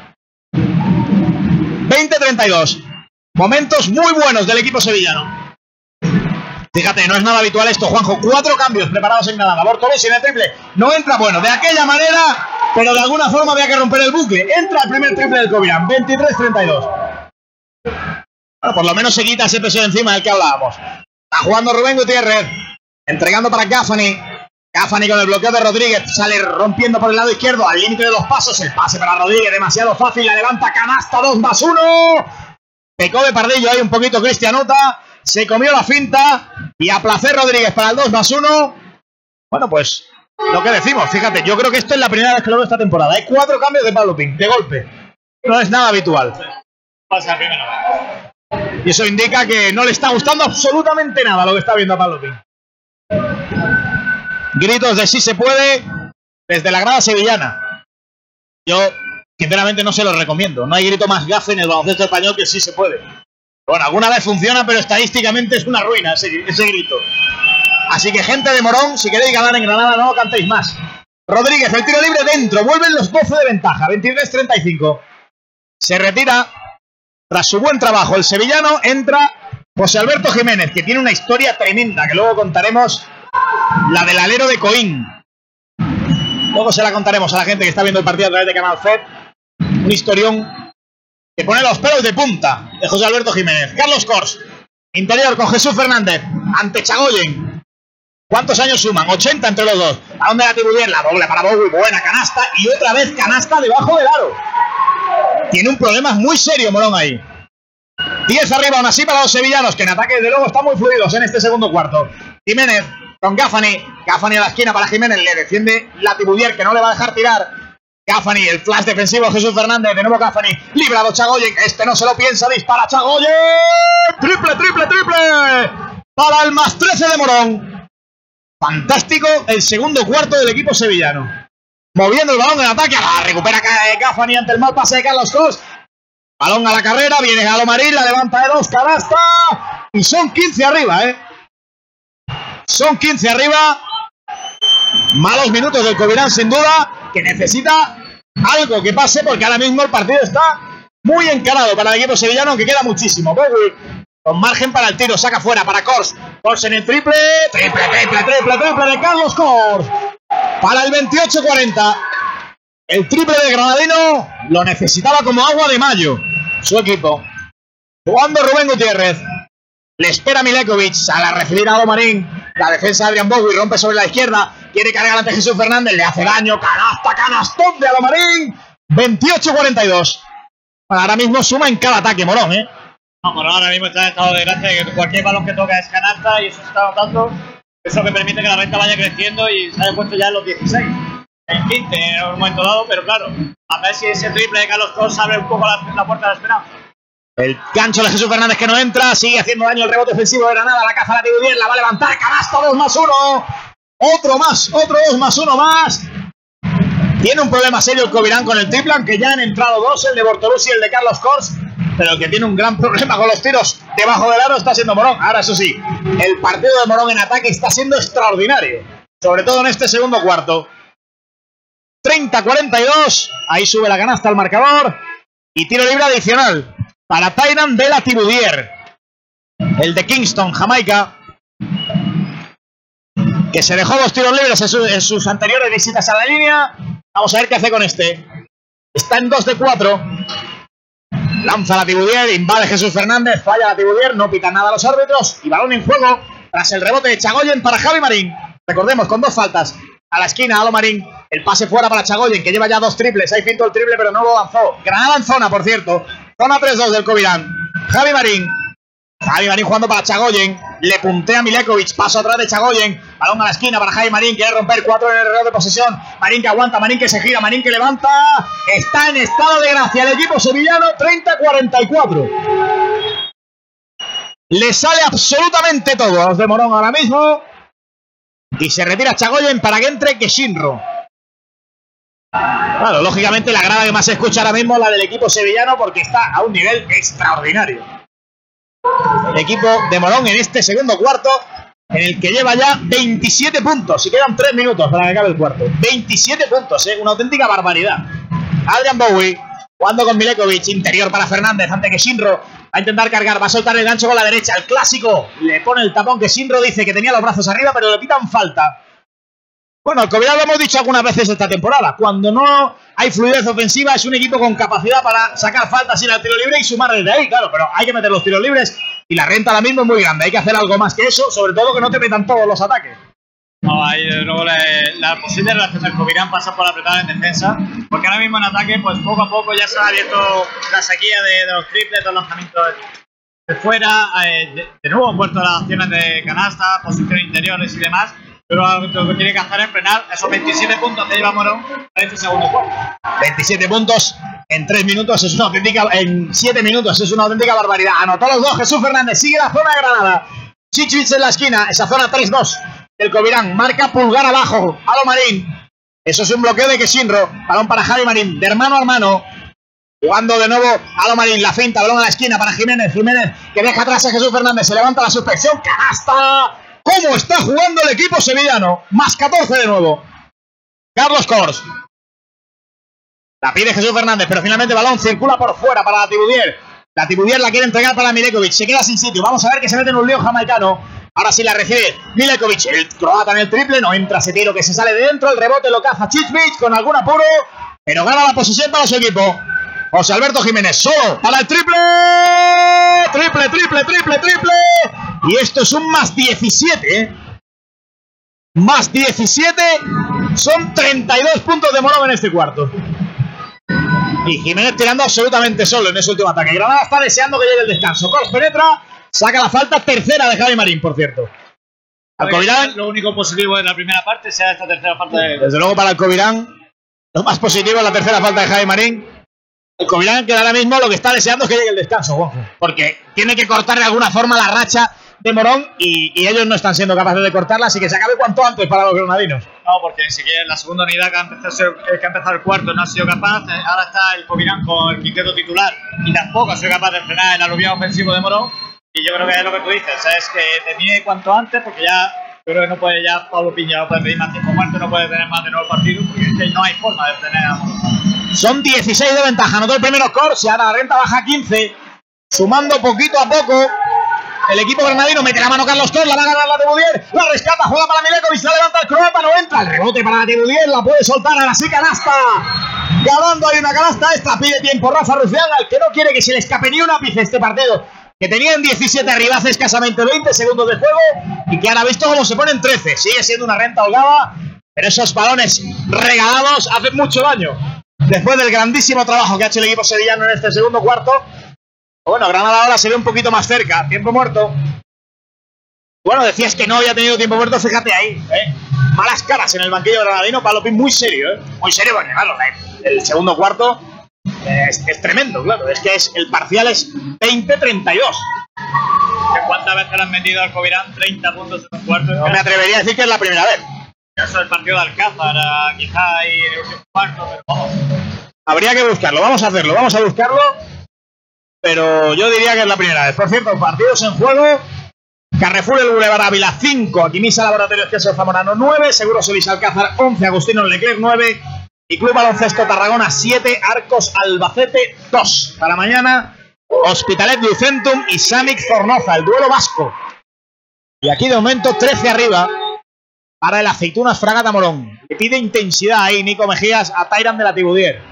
veinte treinta y dos. Momentos muy buenos del equipo sevillano. Fíjate, no es nada habitual esto, Juanjo. Cuatro cambios preparados en Granada. Bortolucci en el triple. No entra, bueno, de aquella manera, pero de alguna forma había que romper el bucle. Entra el primer triple del Covirán. veintitrés treinta y dos. Bueno, por lo menos se quita ese peso de encima del que hablábamos. Está jugando Rubén Gutiérrez. Entregando para Gaffney. Gaffney con el bloqueo de Rodríguez. Sale rompiendo por el lado izquierdo al límite de los pasos. El pase para Rodríguez, demasiado fácil. La levanta, canasta, dos más uno. Pecó de pardillo ahí un poquito Cristianota. Se comió la finta. Y a placer Rodríguez para el dos más uno. Bueno, pues lo que decimos. Fíjate, yo creo que esto es la primera vez que lo veo esta temporada. Hay cuatro cambios de Pablo Pin, de golpe. No es nada habitual.
Pasa primero.
Y eso indica que no le está gustando absolutamente nada lo que está viendo a Pablo Pin. Gritos de sí se puede desde la grada sevillana. Yo, sinceramente, no se los recomiendo. No hay grito más gafe en el baloncesto español que sí se puede. Bueno, alguna vez funciona, pero estadísticamente es una ruina ese, ese grito. Así que, gente de Morón, si queréis ganar en Granada, no lo cantéis más. Rodríguez, el tiro libre dentro. Vuelven los doce de ventaja. veintitrés treinta y cinco. Se retira. Tras su buen trabajo, el sevillano, entra José Alberto Jiménez, que tiene una historia tremenda, que luego contaremos, la del alero de Coín. Luego se la contaremos a la gente que está viendo el partido a través de Canal Fed. Un historión que pone los pelos de punta de José Alberto Jiménez. Carlos Cors, interior con Jesús Fernández, ante Chagoyen. ¿Cuántos años suman? ochenta entre los dos. ¿A dónde la Tibudier? La doble para Bowie, buena canasta, y otra vez canasta debajo del aro. Tiene un problema muy serio Morón ahí. diez arriba, aún así para los sevillanos, que en ataque desde luego están muy fluidos en este segundo cuarto. Jiménez con Gaffney. Gaffney a la esquina para Jiménez. Le defiende la Tibudier, que no le va a dejar tirar. Gaffney, el flash defensivo Jesús Fernández. De nuevo Gaffney. Librado Chagoyen. Este no se lo piensa. Dispara Chagoyen. Triple, triple, triple. Para el más trece de Morón. Fantástico el segundo cuarto del equipo sevillano. Moviendo el balón en ataque. La recupera Gaffney ante el mal pase de Carlos Cos. Balón a la carrera. Viene Galo Marín. La levanta de dos. Canasta. Y son quince arriba, ¿eh? Son quince arriba. Malos minutos del Covirán, sin duda, que necesita algo que pase, porque ahora mismo el partido está muy encarado para el equipo sevillano, aunque queda muchísimo. Bowie con margen para el tiro. Saca fuera para Cors. Cors en el triple. Triple, triple, triple, triple de Carlos Cors. Para el veintiocho cuarenta. El triple de Granadino lo necesitaba como agua de mayo su equipo. Jugando Rubén Gutiérrez. Le espera Milekovic. Sale a recibir a Marín. La defensa de Adrián Bowie rompe sobre la izquierda. Quiere cargar ante Jesús Fernández. Le hace daño. Canasta, canastón de Alomarín. veintiocho cuarenta y dos. Bueno, ahora mismo suma en cada ataque Morón, ¿eh?
No, Morón ahora mismo está en estado de gracia, que cualquier balón que toca es canasta, y eso se está notando. Eso que permite que la renta vaya creciendo y se haya puesto ya en los dieciséis. En quince en un momento dado, pero claro, a ver si ese triple de Carlos Cos abre un poco la, la puerta de la esperanza.
El gancho de Jesús Fernández que no entra. Sigue haciendo daño el rebote ofensivo de Granada. La caza la Tibudier. La va a levantar. Canasta, dos más uno. Otro más. Otro dos más uno más. Tiene un problema serio el Covirán con el triple, aunque ya han entrado dos. El de Bortolucci y el de Carlos Cors. Pero el que tiene un gran problema con los tiros debajo del aro está siendo Morón. Ahora, eso sí, el partido de Morón en ataque está siendo extraordinario. Sobre todo en este segundo cuarto. treinta cuarenta y dos. Ahí sube la canasta al marcador. Y tiro libre adicional para Tainan de la Tibudier, el de Kingston, Jamaica, que se dejó dos tiros libres en, su, en sus anteriores visitas a la línea. Vamos a ver qué hace con este. Está en dos de cuatro. Lanza la Tibudier, invade Jesús Fernández, falla la Tibudier, no pita nada a los árbitros. Y balón en juego tras el rebote de Chagoyen para Javi Marín. Recordemos, con dos faltas. A la esquina, Alo Marín. El pase fuera para Chagoyen, que lleva ya dos triples. Ahí pintó el triple, pero no lo lanzó. Granada en zona, por cierto. Zona tres dos del Covirán. Javi Marín. Javi Marín jugando para Chagoyen. Le puntea Milekovic. Paso atrás de Chagoyen. Balón a la esquina para Javi Marín. Quiere romper cuatro en el reloj de posesión. Marín que aguanta. Marín que se gira. Marín que levanta. Está en estado de gracia el equipo sevillano. treinta cuarenta y cuatro. Le sale absolutamente todo a los de Morón ahora mismo. Y se retira Chagoyen para que entre Keshinro. Claro, lógicamente la grada que más se escucha ahora mismo es la del equipo sevillano, porque está a un nivel extraordinario. El equipo de Morón en este segundo cuarto, en el que lleva ya veintisiete puntos. Y quedan tres minutos para que acabe el cuarto. veintisiete puntos, ¿eh? Una auténtica barbaridad. Adrian Bowie jugando con Milekovic. Interior para Fernández ante Keshinro. Va a intentar cargar, va a soltar el gancho con la derecha. El clásico le pone el tapón que Shinro dice que tenía los brazos arriba, pero le pitan falta. Bueno, el Covirán lo hemos dicho algunas veces esta temporada. Cuando no hay fluidez ofensiva es un equipo con capacidad para sacar faltas ir al tiro libre y sumar desde ahí, claro, pero hay que meter los tiros libres y la renta ahora mismo es muy grande. Hay que hacer algo más que eso, sobre todo que no te metan todos los ataques.
No, ahí de nuevo la, la posible reacción del Covirán pasa por apretar en defensa, porque ahora mismo en ataque, pues poco a poco ya se ha abierto la sequía de, de los triples, de los lanzamientos de fuera, eh, de, de nuevo han vuelto las acciones de canasta, posiciones interiores y demás. Pero lo que tiene que hacer es frenar esos veintisiete puntos que lleva Morón en este segundo cuarto.
veintisiete puntos en tres minutos es una auténtica. En siete minutos es una auténtica barbaridad. Anotó los dos Jesús Fernández. Sigue la zona de Granada. Chichvich en la esquina. Esa zona tres dos. El Covirán marca pulgar abajo. Alo Marín. Eso es un bloqueo de Quesinro. Balón para Javi Marín. De hermano a hermano. Jugando de nuevo Alo Marín. La finta. Balón a la esquina para Jiménez. Jiménez que deja atrás a Jesús Fernández. Se levanta la suspensión. ¡Canasta! ¿Cómo está jugando el equipo sevillano? Más catorce de nuevo. Carlos Cors. La pide Jesús Fernández, pero finalmente el balón circula por fuera para Latibudier. Latibudier la quiere entregar para Milekovic. Se queda sin sitio. Vamos a ver que se mete en un lío jamaicano. Ahora sí la recibe Milekovic. El croata en el triple. No entra ese tiro que se sale de dentro. El rebote lo caza Chichvich con algún apuro. Pero gana la posesión para su equipo. José Alberto Jiménez solo para el triple. Triple, triple, triple, triple. Y esto es un más diecisiete. ¿eh? Más diecisiete. Son treinta y dos puntos de Morón en este cuarto. Y Jiménez tirando absolutamente solo en ese último ataque. Granada está deseando que llegue el descanso. Cors penetra. Saca la falta tercera de Javi Marín, por cierto. Al Covirán,
lo único positivo de la primera parte sea esta tercera falta de...
Desde luego para el Covirán, lo más positivo es la tercera falta de Javi Marín. El Covirán que ahora mismo lo que está deseando es que llegue el descanso, Juanjo. Porque tiene que cortar de alguna forma la racha de Morón y, y ellos no están siendo capaces de cortarla, así que se acabe cuanto antes para los granadinos.
No, porque ni siquiera la segunda unidad que ha empezado, que ha empezado el cuarto no ha sido capaz. Ahora está el Covirán con el quinteto titular y tampoco ha sido capaz de frenar el aluvión ofensivo de Morón. Y yo creo que es lo que tú dices, es que termine cuanto antes, porque ya yo creo que no puede ya Pablo Piña no puede pedir más tiempo muerto, no puede tener más de nuevo partido, porque no hay forma de tener a Morón.
Son dieciséis de ventaja, anotó el primero Cors y ahora la renta baja a quince, sumando poquito a poco. El equipo granadino mete la mano Carlos Cors, la va a ganar Latibudier, la rescata, juega para Milekovic, la levanta el croata, no entra, el rebote para Latibudier, la puede soltar, ahora sí canasta. Ganando hay una canasta extra, pide tiempo Rafa Rufiaga, el que no quiere que se le escape ni un ápice este partido, que tenían diecisiete arriba hace escasamente veinte segundos de juego y que ahora ha visto cómo se ponen trece. Sigue siendo una renta holgada, pero esos balones regalados hacen mucho daño. Después del grandísimo trabajo que ha hecho el equipo sevillano en este segundo cuarto, bueno, Granada ahora se ve un poquito más cerca. Tiempo muerto. Bueno, decías que no había tenido tiempo muerto, fíjate ahí, ¿eh? Malas caras en el banquillo granadino, Pablo Pin muy serio, ¿eh? Muy serio porque, claro, el segundo cuarto es, es tremendo, claro. Es que es, el parcial es veinte treinta y dos.
¿Cuántas veces le han metido al Covirán treinta puntos en un cuarto?
No me atrevería a decir que es la primera vez.
Eso es el partido de Alcázar, quizá ahí en el último cuarto, pero vamos.
Habría que buscarlo, vamos a hacerlo, vamos a buscarlo. Pero yo diría que es la primera vez. Por cierto, partidos en juego. Carrefour el Boulevard Ávila cinco, Aquimisa Laboratorios Queso Zamorano nueve, Seguro Solís Alcázar once, Agustino Leclerc nueve y Club Baloncesto Tarragona siete, Arcos Albacete dos. Para mañana, Hospitalet Lucentum y Samic Zornoza, el duelo vasco. Y aquí de momento trece arriba para el Aceitunas Fragata Morón. Le pide intensidad ahí Nico Mejías a Tairan de Latibudier.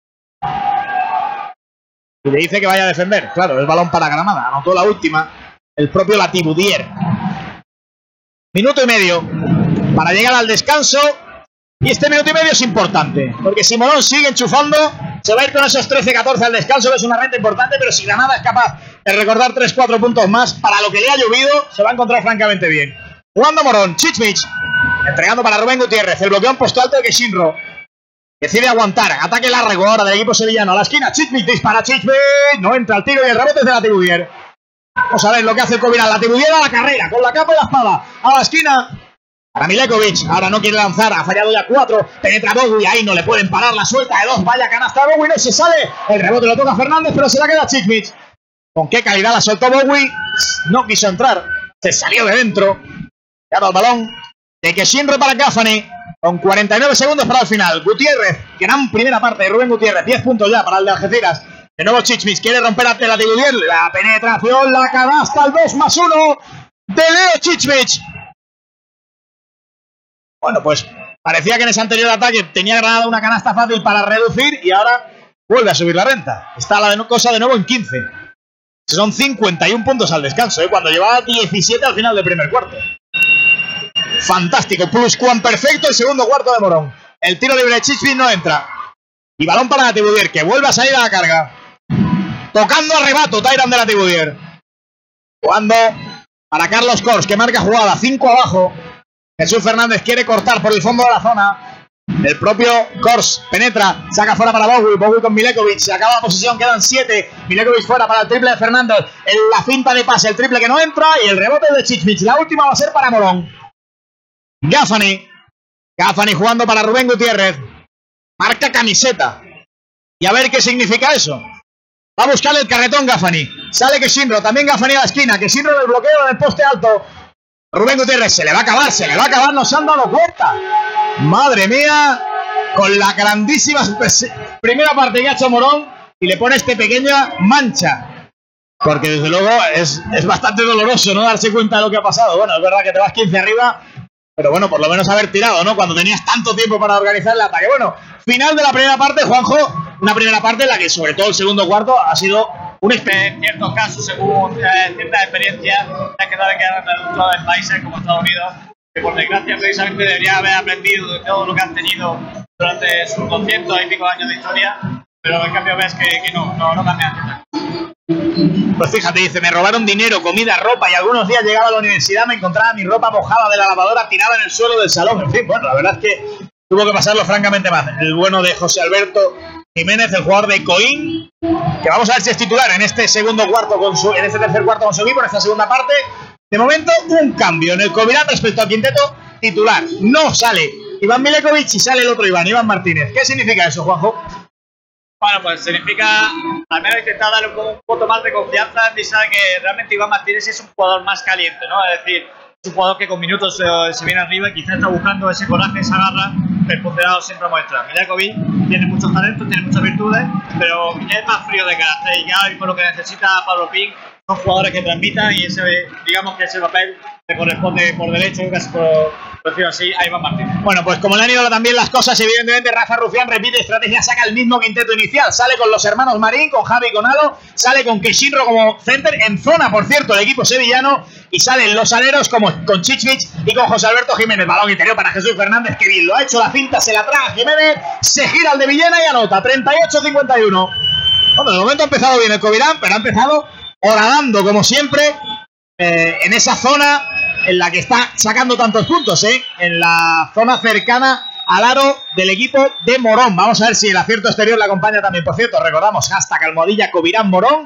Y le dice que vaya a defender. Claro, el balón para Granada. Anotó la última el propio Latibudier. Minuto y medio para llegar al descanso. Y este minuto y medio es importante, porque si Morón sigue enchufando, se va a ir con esos trece catorce al descanso, que es una renta importante. Pero si Granada es capaz de recordar tres cuatro puntos más, para lo que le ha llovido, se va a encontrar francamente bien. Jugando Morón, Chichvich entregando para Rubén Gutiérrez. El bloqueo en puesto alto de Quesinro. Decide aguantar. Ataque largo ahora del equipo sevillano. A la esquina, Chichvich dispara. Chichvich no entra el tiro y el rebote es de Latibudier. Vamos a ver lo que hace el Covirán. Latibudier a la carrera, con la capa y la espada. A la esquina, para Milekovic. Ahora no quiere lanzar, ha fallado ya cuatro. Penetra Bowie, ahí no le pueden parar. La suelta de dos, vaya canasta de Bowie, no se sale. El rebote lo toca Fernández, pero se la queda Chichvich. Con qué calidad la soltó Bowie. No quiso entrar, se salió de dentro. Ya va el balón de Quesinro para Cafani. Con cuarenta y nueve segundos para el final. Gutiérrez, gran primera parte de Rubén Gutiérrez. diez puntos ya para el de Algeciras. De nuevo Chichmich quiere romper ante la Tibudier. La penetración, la canasta, el dos más uno de Leo Chichmich. Bueno, pues parecía que en ese anterior ataque tenía ganada una canasta fácil para reducir y ahora vuelve a subir la renta. Está la de cosa de nuevo en quince. Son cincuenta y un puntos al descanso, ¿eh? Cuando llevaba diecisiete al final del primer cuarto. Fantástico, plus cuan perfecto el segundo cuarto de Morón. El tiro libre de Chichmich no entra. Y balón para la Tibudier, que vuelve a salir a la carga. Tocando a rebato, Tyran de la Tibudier. Jugando para Carlos Kors, que marca jugada, cinco abajo. Jesús Fernández quiere cortar por el fondo de la zona. El propio Kors penetra, saca fuera para Bowie. Bowie con Milekovic, se acaba la posición, quedan siete. Milekovic fuera para el triple de Fernández. En la finta de pase, el triple que no entra. Y el rebote de Chichmich. La última va a ser para Morón. Gaffney. Gaffney jugando para Rubén Gutiérrez. Marca camiseta. Y a ver qué significa eso. Va a buscarle el carretón Gaffney. Sale Keshinro, también Gaffney a la esquina. Keshinro del bloqueo en el poste alto. Rubén Gutiérrez, se le va a acabar, se le va a acabar, no se han dado cuenta. Madre mía, con la grandísima primera parte que ha hecho Morón y le pone este pequeña mancha. Porque desde luego es, es bastante doloroso no darse cuenta de lo que ha pasado. Bueno, es verdad que te vas quince arriba, pero bueno, por lo menos haber tirado, ¿no? Cuando tenías tanto tiempo para organizar el ataque. Bueno, final de la primera parte, Juanjo, una primera parte en la que sobre todo el segundo cuarto ha sido un en
ciertos casos, según eh, ciertas experiencias, hay que saber que han reducido en países como Estados Unidos, que por desgracia precisamente debería haber aprendido de todo lo que han tenido durante sus doscientos y pico años de historia, pero en cambio ves que, que no, no, no cambian.
Pues fíjate, dice, me robaron dinero, comida, ropa y algunos días llegaba a la universidad, me encontraba mi ropa mojada de la lavadora tirada en el suelo del salón. En fin, bueno, la verdad es que tuvo que pasarlo francamente mal. El bueno de José Alberto Jiménez, el jugador de Coín, que vamos a ver si es titular en este segundo cuarto, con su, en este tercer cuarto con su equipo, en esta segunda parte. De momento, un cambio en el Covirán respecto al quinteto titular. No sale Iván Milekovic y sale el otro Iván, Iván Martínez. ¿Qué significa eso, Juanjo?
Bueno, pues significa al menos intentar darle un, un poco más de confianza y sabe que realmente Iván Martínez es un jugador más caliente, ¿no? Es decir, es un jugador que con minutos se, se viene arriba y quizás está buscando ese coraje, esa garra que el ponderado siempre muestra. Milekovic tiene muchos talentos, tiene muchas virtudes, pero es más frío de carácter y ya por lo que necesita Pablo Pin son jugadores que transmitan y ese, digamos que ese papel le corresponde por derecho, casi por, por decirlo así, a Iván Martínez.
Bueno, pues como le han ido también las cosas, evidentemente Rafa Rufián repite estrategia, saca el mismo quinteto inicial, sale con los hermanos Marín, con Javi y con Alo, sale con Keshinro como center, en zona, por cierto, el equipo sevillano, y salen los aleros como con Chichmich y con José Alberto Jiménez. Balón interior para Jesús Fernández, que bien lo ha hecho, la cinta se la traga Jiménez, se gira al de Villena y anota, treinta y ocho a cincuenta y uno. Bueno, de momento ha empezado bien el Covirán, pero ha empezado horadando, como siempre, eh, en esa zona en la que está sacando tantos puntos, ¿eh? En la zona cercana al aro del equipo de Morón. Vamos a ver si el acierto exterior le acompaña también. Por cierto, recordamos, hashtag almohadilla Covirán Morón.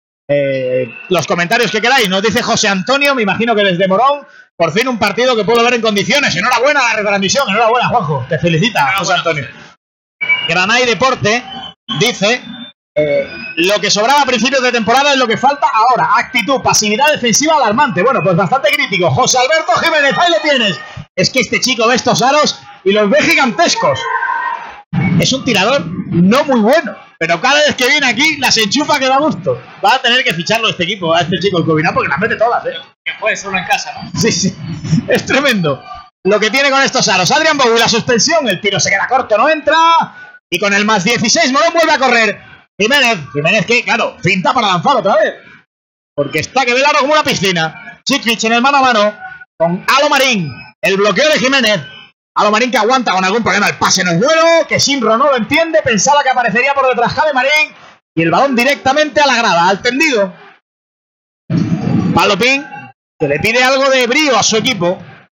Eh, los comentarios que queráis. Nos dice José Antonio, me imagino que desde Morón, por fin un partido que puedo ver en condiciones. Enhorabuena a la retransmisión, enhorabuena, Juanjo. Te felicita, José Antonio. Granay Deporte dice... Eh, lo que sobraba a principios de temporada es lo que falta ahora. Actitud, pasividad defensiva alarmante. Bueno, pues bastante crítico. José Alberto Jiménez, ahí lo tienes. Es que este chico ve estos aros y los ve gigantescos. Es un tirador no muy bueno, pero cada vez que viene aquí las enchufa que da gusto. Va a tener que ficharlo este equipo, a este chico el Covirán, porque las mete todas, ¿eh?
Que juegue solo en casa, ¿no?
Sí, sí, es tremendo lo que tiene con estos aros. Adrián Bowie, la suspensión, el tiro se queda corto, no entra. Y con el más dieciséis, Morón vuelve a correr. Jiménez, Jiménez que, claro, finta para lanzar otra vez. Porque está que ve el aro como una piscina. Chichmich en el mano a mano con Alo Marín. El bloqueo de Jiménez. Alo Marín que aguanta con algún problema. El pase no es bueno. Que Sinro no lo entiende. Pensaba que aparecería por detrás Javi Marín. Y el balón directamente a la grada, al tendido. Pablo Pin, que le pide algo de brío a su equipo.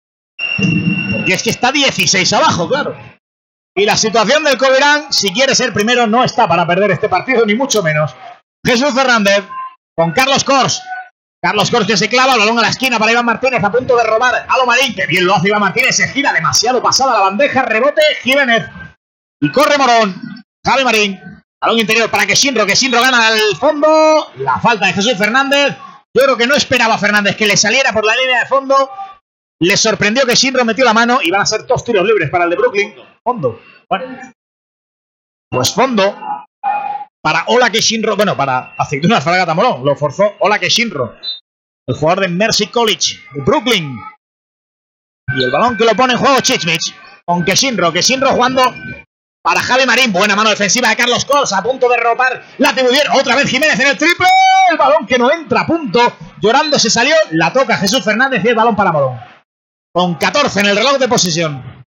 Porque es que está dieciséis abajo, claro. Y la situación del Covirán, si quiere ser primero, no está para perder este partido, ni mucho menos. Jesús Fernández con Carlos Kors. Carlos Kors que se clava, el balón a la esquina para Iván Martínez, a punto de robar Alo Marín, que bien lo hace Iván Martínez, se gira demasiado pasada la bandeja, rebote Jiménez. Y corre Morón, Javi Marín, balón interior para Keshinro, Keshinro gana al fondo. La falta de Jesús Fernández. Yo creo que no esperaba Fernández que le saliera por la línea de fondo. Le sorprendió que Shinro metió la mano y van a ser dos tiros libres para el de Brooklyn. Fondo. Bueno. Pues fondo. para Ola Shinro, bueno, para Aceitunas Fragata Morón, lo forzó Ola Shinro, el jugador de Mercy College, de Brooklyn. Y el balón que lo pone en juego Chichmich, con Shinro, Shinro jugando para Javi Marín, buena mano defensiva de Carlos Cors, a punto de robar la Tibudier, otra vez Jiménez en el triple, el balón que no entra, a punto, llorando se salió, la toca Jesús Fernández y el balón para Morón. Con catorce en el reloj de posesión.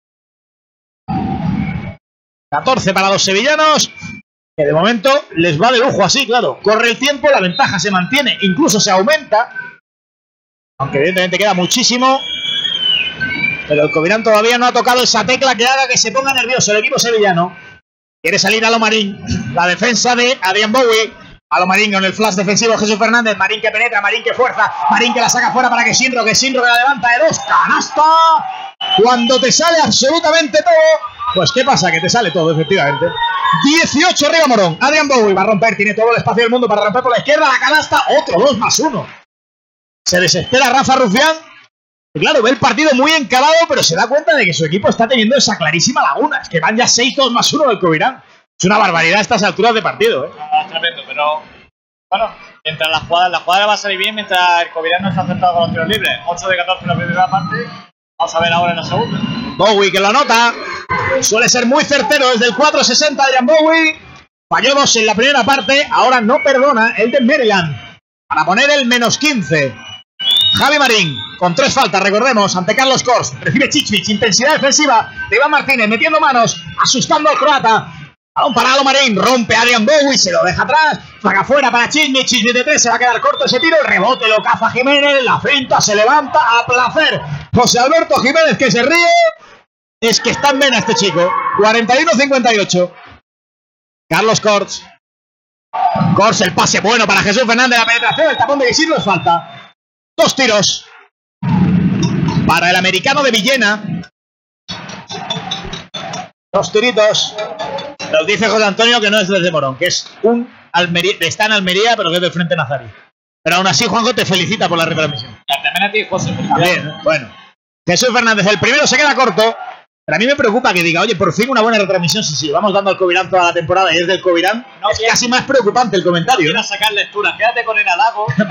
catorce para los sevillanos, que de momento les va de lujo así, claro. Corre el tiempo, la ventaja se mantiene, incluso se aumenta. Aunque evidentemente queda muchísimo. Pero el Covirán todavía no ha tocado esa tecla que haga que se ponga nervioso el equipo sevillano. Quiere salir Alo Marín. La defensa de Adrian Bowie. Alo Marín con el flash defensivo Jesús Fernández. Marín que penetra, Marín que fuerza. Marín que la saca fuera para que Shinro, que Shinro que la levanta de dos. ¡Canasta! Cuando te sale absolutamente todo, pues ¿qué pasa? Que te sale todo, efectivamente. dieciocho arriba Morón. Adrian Bowie va a romper, tiene todo el espacio del mundo para romper por la izquierda. La canasta, otro dos más uno. Se desespera Rafa Rufián. Y claro, ve el partido muy encarado, pero se da cuenta de que su equipo está teniendo esa clarísima laguna. Es que van ya seis dos más uno del Covirán. Es una barbaridad a estas alturas de partido, ¿eh?
Es tremendo, pero bueno, mientras la jugada, la jugada va a salir bien, mientras el Covirán no está acertado con los tiros libres. ocho de catorce en la primera parte. Vamos a ver ahora en la segunda.
Bowie que lo anota. Suele ser muy certero desde el cuatro sesenta Adrian Bowie. Falló dos en la primera parte. Ahora no perdona el de Maryland. Para poner el menos quince. Javi Marín con tres faltas, recordemos, ante Carlos Cors. Recibe Chichmich, intensidad defensiva de Iván Martínez, metiendo manos, asustando al croata. Balón para Alo Marín, rompe Adrian Bowie, se lo deja atrás. Saca fuera para Chichmich, Chichmich de tres, se va a quedar corto ese tiro. El rebote lo caza Jiménez, la finta se levanta a placer. José Alberto Jiménez que se ríe. Es que está en vena este chico. cuarenta y uno cincuenta y ocho. Carlos Cors. Cors, el pase bueno para Jesús Fernández, la penetración, el tapón de Isidro es falta. Dos tiros para el americano de Villena. Dos tiritos. Nos dice José Antonio que no es desde Morón, que es un Almería, está en Almería, pero que es del Frente Nazarí. Pero aún así, Juanjo te felicita por la retransmisión.
También a ti, José.
También, ¿eh? Bueno. Jesús Fernández, el primero se queda corto. Pero a mí me preocupa que diga, oye, por fin una buena retransmisión. Si sí, sí, vamos dando al Covirán toda la temporada y es del Covirán, no, es casi más preocupante el comentario.
No, ¿eh? Sacar lectura, quédate con el halago. No,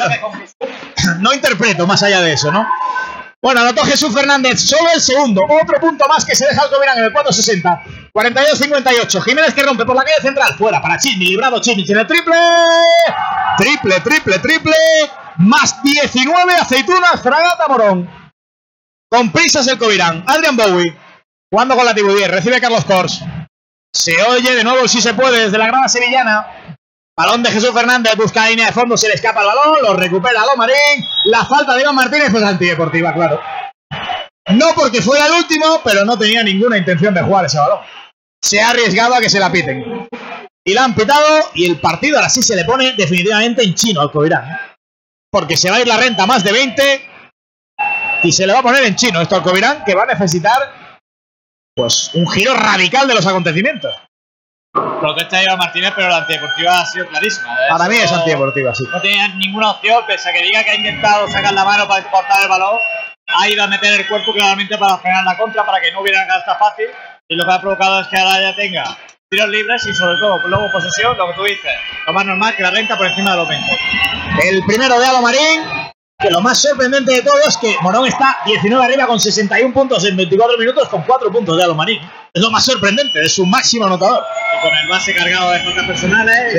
no,
no interpreto más allá de eso, ¿no? Bueno, anotó Jesús Fernández, solo el segundo. Otro punto más que se deja el Covirán en el cuatro sesenta. cuarenta y dos cincuenta y ocho. Jiménez que rompe por la calle central. Fuera para Chismi, librado Chismi en el triple. Triple, triple, triple. Más diecinueve Aceitunas Fragata Morón. Con prisas el Covirán. Adrian Bowie jugando con la Tibudier. Recibe Carlos Cors. Se oye de nuevo el sí se puede desde la grada sevillana. Balón de Jesús Fernández. Busca la línea de fondo. Se le escapa el balón. Lo recupera Alo Marín. La falta de Iván Martínez es antideportiva, claro. No porque fuera el último, pero no tenía ninguna intención de jugar ese balón. Se ha arriesgado a que se la piten. Y la han pitado. Y el partido ahora sí se le pone definitivamente en chino al Covirán. Porque se va a ir la renta más de veinte. Y se le va a poner en chino esto al Covirán, que va a necesitar pues un giro radical de los acontecimientos.
Protesta de Iván Martínez, pero la antideportiva ha sido clarísima.
Para mí es antideportiva, sí.
No tenía ninguna opción, pese a que diga que ha intentado sacar la mano para cortar el balón. Ha ido a meter el cuerpo claramente para frenar la contra, para que no hubiera gasta fácil. Y lo que ha provocado es que ahora ya tenga tiros libres y sobre todo luego posesión, lo que tú dices, lo más normal que la renta por encima de los veinte.
El primero de Alo Marín. Que lo más sorprendente de todo es que Morón está diecinueve arriba con sesenta y uno puntos en veinticuatro minutos con cuatro puntos de Alo Marín. Es lo más sorprendente, es su máximo anotador.
Y con el base cargado de faltas personales.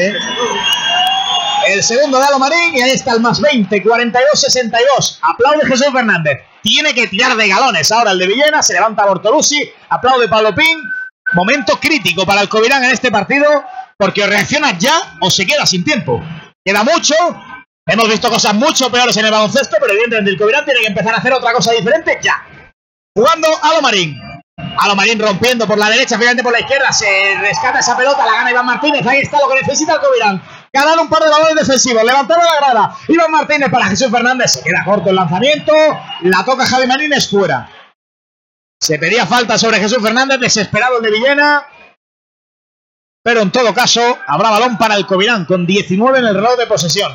Sí. El segundo de Alo Marín y ahí está el más veinte, cuarenta y dos sesenta y dos. Aplaude Jesús Fernández. Tiene que tirar de galones ahora el de Villena. Se levanta Bortolucci. Aplaude Pablo Pin. Momento crítico para el Covirán en este partido porque o reacciona ya o se queda sin tiempo. Queda mucho. Hemos visto cosas mucho peores en el baloncesto, pero evidentemente el Covirán tiene que empezar a hacer otra cosa diferente ya. Jugando Alo Marín. Alo Marín rompiendo por la derecha, finalmente por la izquierda. Se rescata esa pelota, la gana Iván Martínez. Ahí está lo que necesita el Covirán. Ganar un par de balones defensivos, levantar la grada. Iván Martínez para Jesús Fernández. Se queda corto el lanzamiento. La toca Javi Marín, es fuera. Se pedía falta sobre Jesús Fernández, desesperado el de Villena. Pero en todo caso, habrá balón para el Covirán con diecinueve en el reloj de posesión.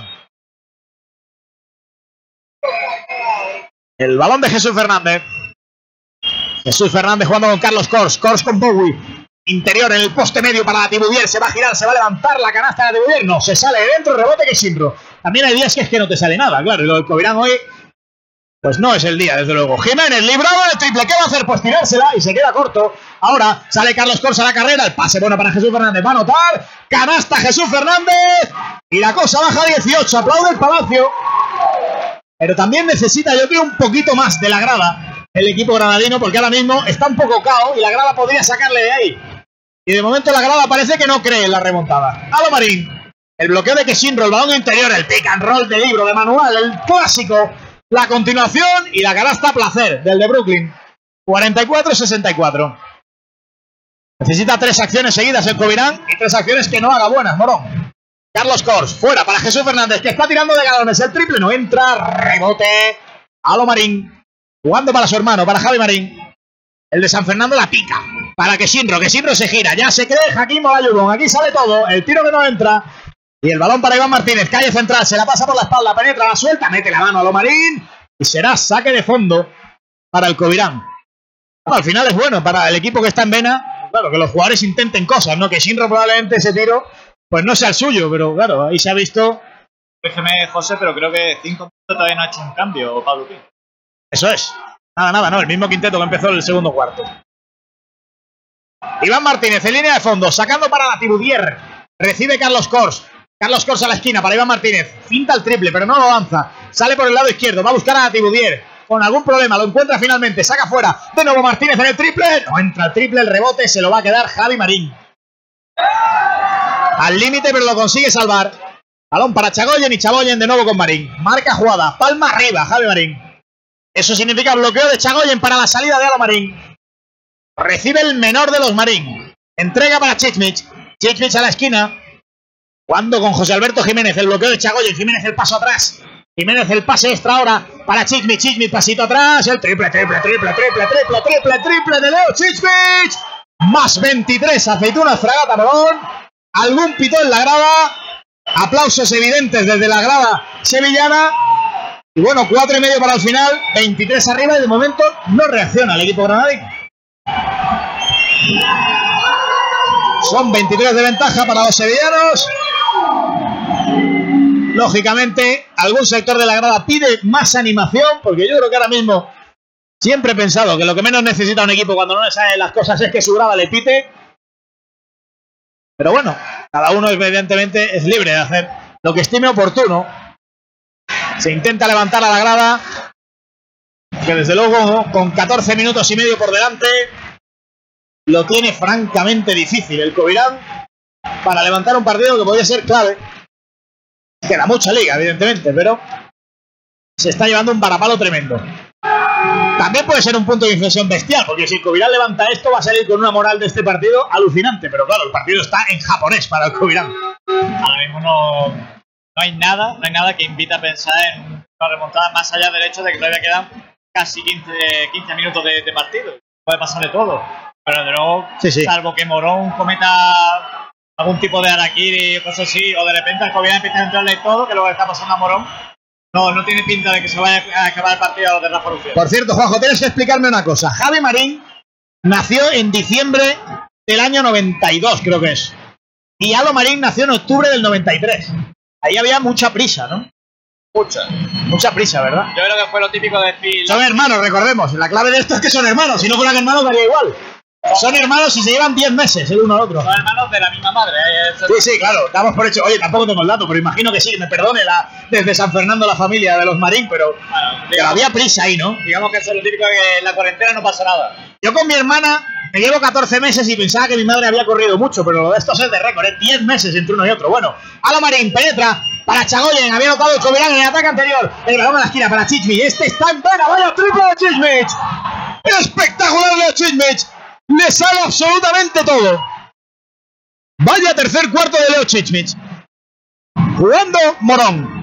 El balón de Jesús Fernández. Jesús Fernández jugando con Carlos Cors. Cors con Bowie. interior en el poste medio para Latibudier. Se va a girar, se va a levantar la canasta de Latibudier. No, se sale de dentro, rebote que Sinro. También hay días que es que no te sale nada, claro. Y lo del Covirán hoy, pues no es el día, desde luego. Jiménez, librado del triple. ¿Qué va a hacer? Pues tirársela y se queda corto. Ahora sale Carlos Corsa a la carrera. El pase bueno para Jesús Fernández. Va a anotar. Canasta Jesús Fernández. Y la cosa baja a dieciocho. Aplaude el Palacio. Pero también necesita, yo creo, un poquito más de la grada el equipo granadino, porque ahora mismo está un poco cao y la grada podría sacarle de ahí. Y de momento la grada parece que no cree en la remontada. Alo Marín. El bloqueo de Quesinro, el balón interior, el pick and roll de libro, de manual, el clásico. La continuación y la canasta placer del de Brooklyn. cuarenta y cuatro a sesenta y cuatro. Necesita tres acciones seguidas el Covirán y tres acciones que no haga buenas, Morón. Carlos Cors, fuera para Jesús Fernández, que está tirando de galones. El triple no entra, rebote. Alo Marín, jugando para su hermano, para Javi Marín. El de San Fernando la pica para Quesinro, Quesinro se gira, ya se cree Jaquín Molayudón. Aquí sale todo, el tiro que no entra. Y el balón para Iván Martínez, calle central, se la pasa por la espalda, penetra, la suelta, mete la mano a Alo Marín. Y será saque de fondo para el Covirán. Bueno, al final es bueno para el equipo que está en vena. Claro, que los jugadores intenten cosas, ¿no? Quesinro probablemente ese tiro pues no sea el suyo, pero claro, ahí se ha visto.
Déjeme, José, pero creo que cinco minutos todavía no ha hecho un cambio, Pablo Pín.
Eso es. Nada, nada, no. El mismo quinteto que empezó en el segundo cuarto. Iván Martínez en línea de fondo, sacando para Latibudier. Recibe Carlos Cors. Carlos Cors a la esquina para Iván Martínez. Finta el triple, pero no lo avanza. Sale por el lado izquierdo, va a buscar a Latibudier. Con algún problema, lo encuentra finalmente. Saca fuera. De nuevo Martínez en el triple. No entra el triple, el rebote se lo va a quedar Javi Marín. Al límite, pero lo consigue salvar. Balón para Chagoyen y Chagoyen de nuevo con Marín. Marca jugada, palma arriba, Javi Marín. Eso significa bloqueo de Chagoyen para la salida de Alo Marín. Recibe el menor de los Marín. Entrega para Chichmich. Chichmich a la esquina. Jugando con José Alberto Jiménez. El bloqueo de Chagoyen. Jiménez el paso atrás. Jiménez el pase extra ahora para Chichmich. Chichmich pasito atrás. El triple, triple, triple, triple, triple, triple, triple de Leo Chichmich. Más veintitrés. Aceitunas Fragata Morón. Algún pitón en la grada. Aplausos evidentes desde la grada sevillana. Y bueno, cuatro y medio para el final. veintitrés arriba y de momento no reacciona el equipo granadino. Son veintitrés de ventaja para los sevillanos. Lógicamente, algún sector de la grada pide más animación, porque yo creo que ahora mismo siempre he pensado que lo que menos necesita un equipo cuando no le salen las cosas es que su grada le pite. Pero bueno, cada uno evidentemente es libre de hacer lo que estime oportuno. Se intenta levantar a la grada, que desde luego con catorce minutos y medio por delante lo tiene francamente difícil el Covirán para levantar un partido que podría ser clave. Queda mucha liga, evidentemente, pero se está llevando un varapalo tremendo. También puede ser un punto de inflexión bestial, porque si el Covirán levanta esto va a salir con una moral de este partido alucinante, pero claro, el partido está en japonés para el Covirán.
Ahora mismo no, no hay nada, no hay nada que invite a pensar en una remontada más allá del hecho de que todavía quedan casi quince, quince minutos de, de partido. Puede pasar de todo, pero de nuevo, sí, sí. Salvo que Morón cometa algún tipo de harakiri o cosas así, o de repente el Covirán empieza a entrarle todo, que es lo que está pasando a Morón. No, no tiene pinta de que se vaya a acabar el partido a los de Rafa Luciano.
Por cierto, Juanjo, tienes que explicarme una cosa. Javi Marín nació en diciembre del año noventa y dos, creo que es. Y Alo Marín nació en octubre del noventa y tres. Ahí había mucha prisa, ¿no?
Mucha.
Mucha prisa, ¿verdad?
Yo creo que fue lo típico de Phil.
Son hermanos, recordemos. La clave de esto es que son hermanos. Si no fueran hermanos, daría igual. Son hermanos y se llevan diez meses el uno al otro.
Son hermanos de la misma madre. ¿eh?
Sí, sí, claro. Damos por hecho. Oye, tampoco tengo el dato, pero imagino que sí. Me perdone la, desde San Fernando la familia de los Marín, pero, bueno, digamos, pero había prisa ahí, ¿no?
Digamos que eso es lo típico de que en la cuarentena no pasa nada.
Yo con mi hermana me llevo catorce meses y pensaba que mi madre había corrido mucho, pero lo de esto es de récord, ¿eh? diez meses entre uno y otro. Bueno, Alo Marín penetra para Chagoyen. Había notado el Covirán en el ataque anterior. El balón a la esquina para Chichmich. Este está en vena. Vaya triple de Chichmich. Espectacular de Chichmich. Le sale absolutamente todo. Vaya tercer cuarto de Leo Chichmich. Jugando Morón.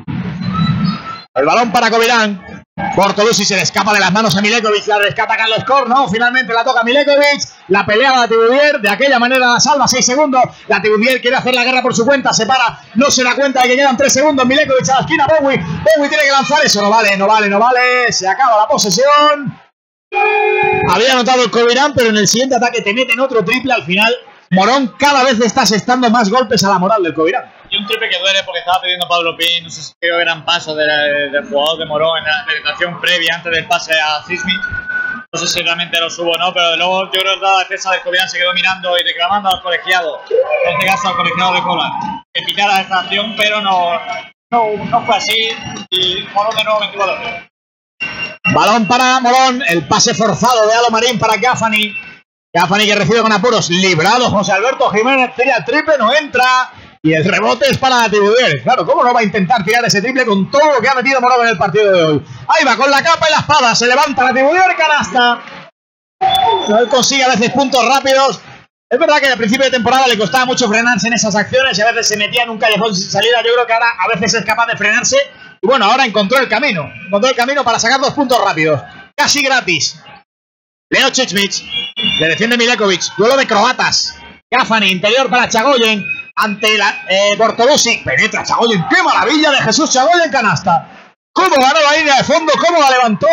El balón para Covirán. Bortolucci se le escapa de las manos a Milekovic. La rescata Carlos Cors, ¿no? Finalmente la toca Milekovic. La pelea a Latibudier. De aquella manera la salva. seis segundos. Latibudier quiere hacer la guerra por su cuenta. Se para. No se da cuenta de que quedan tres segundos. Milekovic a la esquina. Bowie. Bowie tiene que lanzar eso. No vale, no vale, no vale. Se acaba la posesión. Había anotado el Covirán, pero en el siguiente ataque te meten otro triple al final. Morón cada vez está asestando más golpes a la moral del Covirán.
Y un triple que duele porque estaba pidiendo Pablo Pin, no sé si creo que eran pasos del de jugador de Morón en la penetración previa antes del pase a Sismic. No sé si realmente lo subo o no, pero de luego yo creo que la defensa del Covirán se quedó mirando y reclamando al colegiado, en este caso al colegiado de Cola, que pitara esta acción, pero no, no, no fue así y Morón de nuevo veinticuatro.
Balón para Morón, el pase forzado de Alo Marín para Gaffani. Gaffani que recibe con apuros, librado José Alberto Jiménez, tira el triple, no entra. Y el rebote es para Tibudier. Claro, ¿cómo no va a intentar tirar ese triple con todo lo que ha metido Morón en el partido de hoy? Ahí va, con la capa y la espada. Se levanta la Tibudier, canasta. No consigue a veces puntos rápidos. Es verdad que al principio de temporada le costaba mucho frenarse en esas acciones y a veces se metía en un callejón sin salida. Yo creo que ahora a veces es capaz de frenarse. Y bueno, ahora encontró el camino. Encontró el camino para sacar dos puntos rápidos. Casi gratis. Leo Cicmic. Le defiende Milekovic. Duelo de croatas. Gaffani, interior para Chagoyen. Ante la eh, Bortolusi, penetra Chagoyen, qué maravilla de Jesús Chagoyen, canasta. Cómo ganó la línea de fondo, cómo la levantó.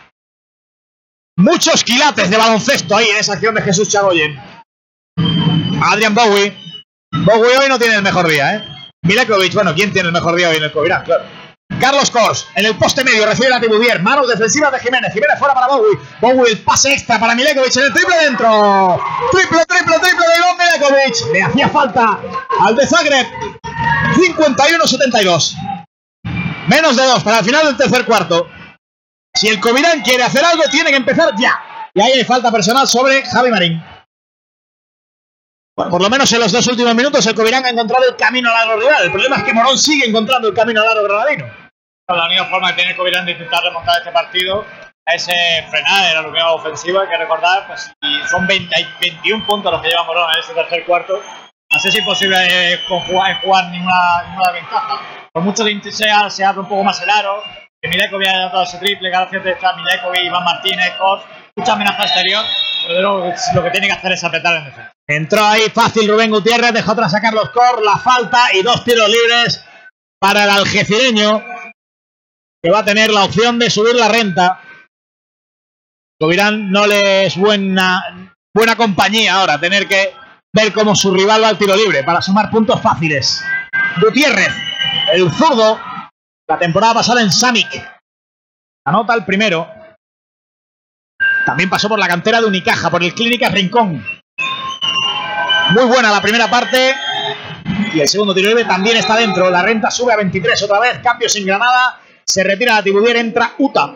Muchos quilates de baloncesto ahí en esa acción de Jesús Chagoyen. Adrian Bowie. Bowie hoy no tiene el mejor día, ¿eh? Milekovic, bueno, ¿quién tiene el mejor día hoy en el Covirán? Claro. Carlos Kors, en el poste medio, recibe la Tibudier. Manos defensivas de Jiménez. Jiménez fuera para Bowie. Bowie, el pase extra para Milekovic en el triple dentro. Triple, triple, triple de Iván Milekovic. Le hacía falta al de Zagreb. cincuenta y uno setenta y dos. Menos de dos para el final del tercer cuarto. Si el Covirán quiere hacer algo, tiene que empezar ya. Y ahí hay falta personal sobre Javi Marín. Bueno, por lo menos en los dos últimos minutos el Covirán ha encontrado el camino al aro rival. El problema es que Morón sigue encontrando el camino al aro granadino.
La única forma que tiene el Covirán de intentar remontar este partido es eh, frenar en la unidad ofensiva. Hay que recordar, pues si son veinte, veintiún puntos los que lleva Morón en este tercer cuarto. Así es imposible eh, jugar, jugar ninguna, ninguna ventaja. Por mucho que sea, se abre un poco más el aro, que Milekovic haya dado ese triple, gracias a está Milekovic, Iván Martínez, Kors, mucha amenaza exterior, pero lo, lo que tiene que hacer es apretar en defensa.
Entró ahí fácil Rubén Gutiérrez, dejó atrás a Carlos Kors, la falta y dos tiros libres para el algecireño, que va a tener la opción de subir la renta. Covirán no le es buena, buena compañía ahora, tener que ver cómo su rival va al tiro libre para sumar puntos fáciles. Gutiérrez, el zurdo, la temporada pasada en Samic, anota el primero. También pasó por la cantera de Unicaja, por el Clínicas Rincón. Muy buena la primera parte. Y el segundo tiro libre también está dentro. La renta sube a veintitrés otra vez. Cambios en Granada. Se retira la Tibudier, entra Uta.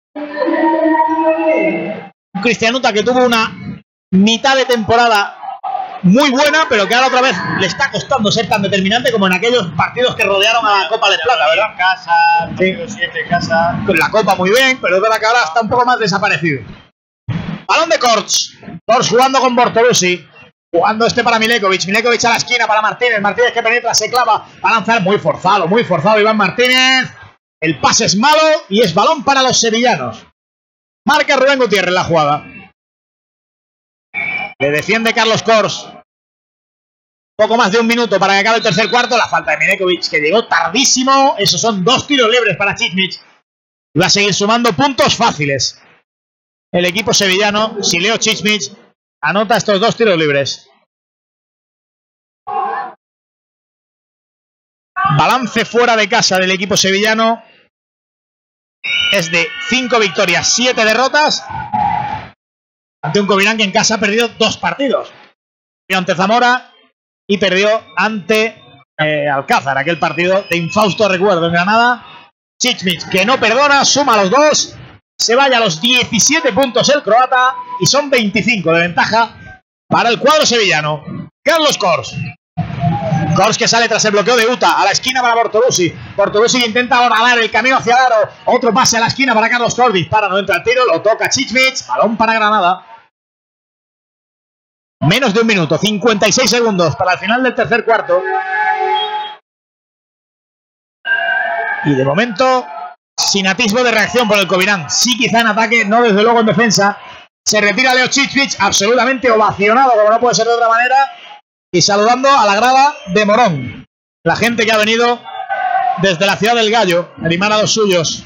Cristian Uta, que tuvo una mitad de temporada muy buena, pero que ahora otra vez le está costando ser tan determinante como en aquellos partidos que rodearon a la Copa de Plata, ¿verdad?
En casa, sí. siete en casa.
Con la Copa muy bien, pero es verdad que ahora está un poco más desaparecido. Balón de Kors. Kors jugando con Bortolusi. Jugando este para Milekovic. Milekovic a la esquina para Martínez. Martínez que penetra, se clava. Va a lanzar muy forzado, muy forzado Iván Martínez. El pase es malo y es balón para los sevillanos. Marca Rubén Gutiérrez la jugada. Le defiende Carlos Kors. Poco más de un minuto para que acabe el tercer cuarto. La falta de Milekovic, que llegó tardísimo. Esos son dos tiros libres para Cicmic. Y va a seguir sumando puntos fáciles el equipo sevillano si Leo Cicmic anota estos dos tiros libres. Balance fuera de casa del equipo sevillano es de cinco victorias, siete derrotas, ante un Covirán que en casa ha perdido dos partidos. Perdió ante Zamora y perdió ante eh, Alcázar, aquel partido de infausto recuerdo en Granada. Cicmic, que no perdona, suma los dos, se vaya a los diecisiete puntos el croata y son veinticinco de ventaja para el cuadro sevillano. Carlos Kors. Kors que sale tras el bloqueo de Uta, a la esquina para Bortolusi. Bortolusi que intenta ahora dar el camino hacia el aro. Otro pase a la esquina para Carlos Kors. Dispara, no entra el tiro, lo toca Cicmic. Balón para Granada. Menos de un minuto, cincuenta y seis segundos para el final del tercer cuarto. Y de momento, sin atisbo de reacción por el Covirán. Sí, quizá en ataque, no desde luego en defensa. Se retira Leo Cicmic, absolutamente ovacionado, como no puede ser de otra manera. Y saludando a la grada de Morón. La gente que ha venido desde la ciudad del Gallo, animar a los suyos.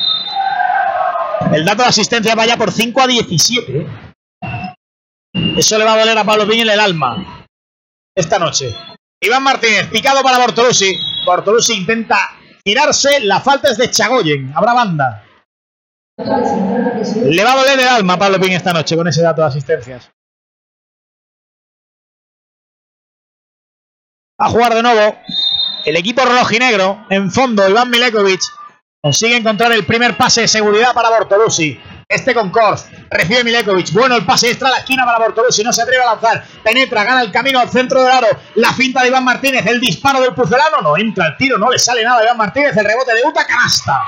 El dato de asistencia vaya por cinco a diecisiete. Eso le va a doler a Pablo Piña en el alma. esta noche. Iván Martínez, picado para Bortolussi. Bortolussi intenta girarse, la falta es de Chagoyen. Habrá banda. Le va a doler el alma a Pablo Pin esta noche con ese dato de asistencias. A jugar de nuevo el equipo rojinegro. En fondo, Iván Milekovic consigue encontrar el primer pase de seguridad para Bortolussi. Este con Kors, recibe Milekovic. Bueno, el pase extra a la esquina para Bortolussi. No se atreve a lanzar. Penetra, gana el camino al centro del aro. La finta de Iván Martínez. El disparo del pucelano. No entra el tiro, no le sale nada a Iván Martínez. El rebote de Uta, canasta.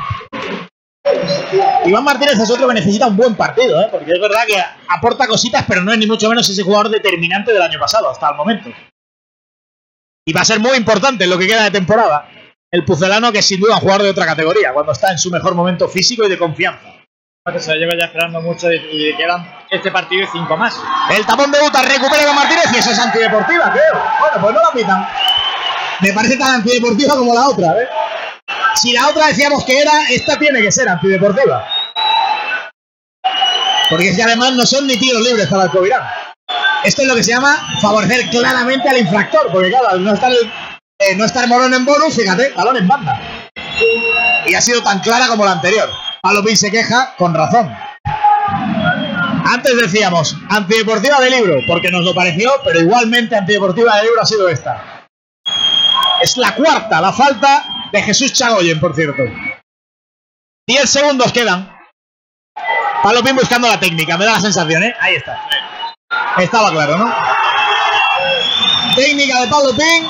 Iván Martínez es otro que necesita un buen partido, ¿eh? Porque es verdad que aporta cositas, pero no es ni mucho menos ese jugador determinante del año pasado, hasta el momento. Y va a ser muy importante en lo que queda de temporada. El pucelano, que es sin duda un jugador de otra categoría, cuando está en su mejor momento físico y de confianza.
Se lleva ya esperando mucho y quedan este partido y cinco más.
El tapón de Uta, recupera Iván Martínez y eso es antideportiva, creo. Bueno, pues no la pitan. Me parece tan antideportiva como la otra, ¿eh? Si la otra decíamos que era, esta tiene que ser antideportiva. Porque es que además no son ni tiros libres para el Covirán. Esto es lo que se llama favorecer claramente al infractor, porque claro, al no estar, el, eh, no estar Morón en bonus, fíjate, balón en banda. Y ha sido tan clara como la anterior. Pablo Pin se queja con razón. Antes decíamos antideportiva de libro, porque nos lo pareció, pero igualmente antideportiva de libro ha sido esta. Es la cuarta, la falta de Jesús Chagoyen, por cierto. Diez segundos quedan. Pablo Pin buscando la técnica, me da la sensación, ¿eh? Ahí está. Estaba claro, ¿no? Técnica de Pablo Pin.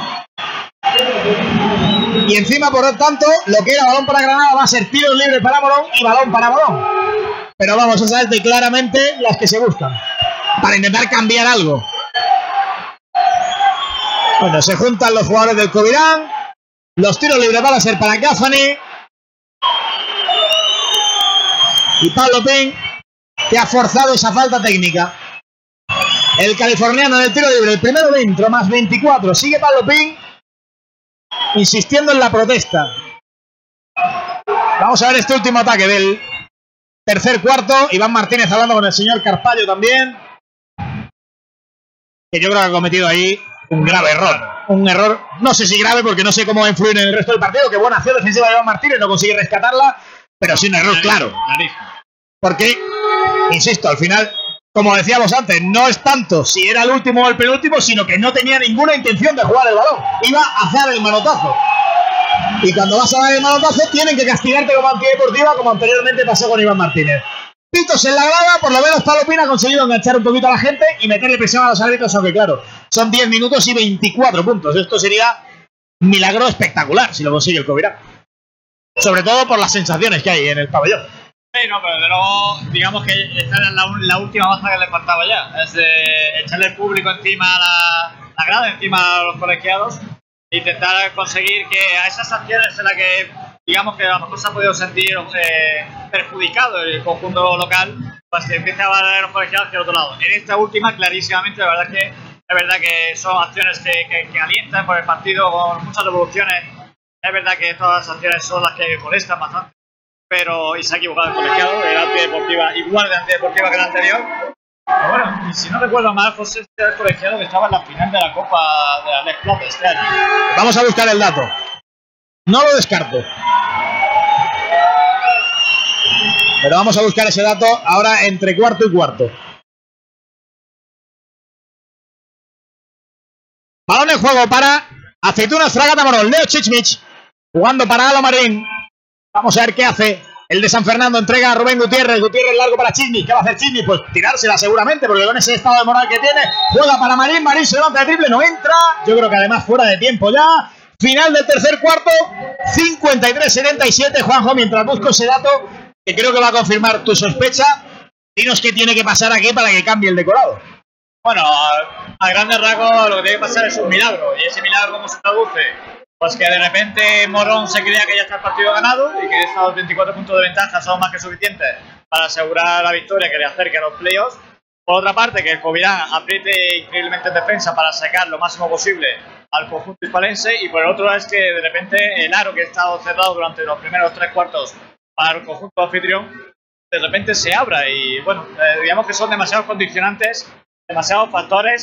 Y encima, por lo tanto, lo que era balón para Granada va a ser tiro libre para Morón y balón para Morón. Pero vamos a saber de claramente las que se buscan, para intentar cambiar algo. Bueno, se juntan los jugadores del Covirán. Los tiros libres van a ser para Gaffney. Y Pablo Pin, que ha forzado esa falta técnica. El californiano en el tiro libre, el primero dentro, más veinticuatro. Sigue Pablo Pin insistiendo en la protesta. Vamos a ver este último ataque del tercer cuarto. Iván Martínez hablando con el señor Carpallo también. Que yo creo que ha cometido ahí un grave error. Un error, no sé si grave, porque no sé cómo va a influir en el resto del partido. Qué buena acción defensiva de Iván Martínez, no consigue rescatarla, pero sí un error claro. Porque, insisto, al final, como decíamos antes, no es tanto si era el último o el penúltimo, sino que no tenía ninguna intención de jugar el balón. Iba a hacer el manotazo. Y cuando vas a dar el manotazo, tienen que castigarte como antideportiva, como anteriormente pasó con Iván Martínez. Pitos en la grada, por lo menos Pablo Pin ha conseguido enganchar un poquito a la gente y meterle presión a los árbitros, aunque claro, son diez minutos y veinticuatro puntos. Esto sería un milagro espectacular si lo consigue el Covirán. Sobre todo por las sensaciones que hay en el pabellón.
Sí, no, pero de luego, digamos que esta era la, la última baza que le faltaba ya. Es de echarle el público encima a la, la grada, encima a los colegiados, e intentar conseguir que a esas acciones en las que, digamos que a lo mejor se ha podido sentir eh, perjudicado el conjunto local, pues que empiece a valer los colegiados hacia el otro lado. En esta última, clarísimamente, la verdad es que, es verdad que son acciones que, que, que alientan por el partido con muchas revoluciones. Es verdad que todas las acciones son las que molestan bastante, pero y se ha equivocado el colegiado, era antideportiva, igual de antideportiva que la anterior. Pero bueno, y si no recuerdo mal, José, este era el colegiado que estaba en la final de la Copa de la League Club este año.
Vamos a buscar el dato. No lo descarto. Pero vamos a buscar ese dato ahora entre cuarto y cuarto. Balón en juego para Aceitunas Fragata Morón. Leo Chichmich jugando para Alo Marín. Vamos a ver qué hace. El de San Fernando entrega a Rubén Gutiérrez. Gutiérrez largo para Chichmich. ¿Qué va a hacer Chichmich? Pues tirársela seguramente, porque con ese estado de moral que tiene, juega para Marín. Marín se levanta de triple, no entra. Yo creo que además fuera de tiempo ya. Final del tercer cuarto. cincuenta y tres setenta y siete. Juanjo, mientras busco ese dato, que creo que va a confirmar tu sospecha, dinos qué tiene que pasar aquí para que cambie el decorado.
Bueno, a, a grandes rasgos lo que tiene que pasar es un milagro. ¿Y ese milagro cómo se traduce? Pues que de repente Morón se crea que ya está el partido ganado y que estos veinticuatro puntos de ventaja son más que suficientes para asegurar la victoria que le acerque a los playoffs. Por otra parte, que el Covirán apriete increíblemente en defensa para sacar lo máximo posible al conjunto hispalense. Y por el otro es que de repente el aro que ha estado cerrado durante los primeros tres cuartos para el conjunto anfitrión, de repente se abra. Y bueno, eh, digamos que son demasiados condicionantes, demasiados factores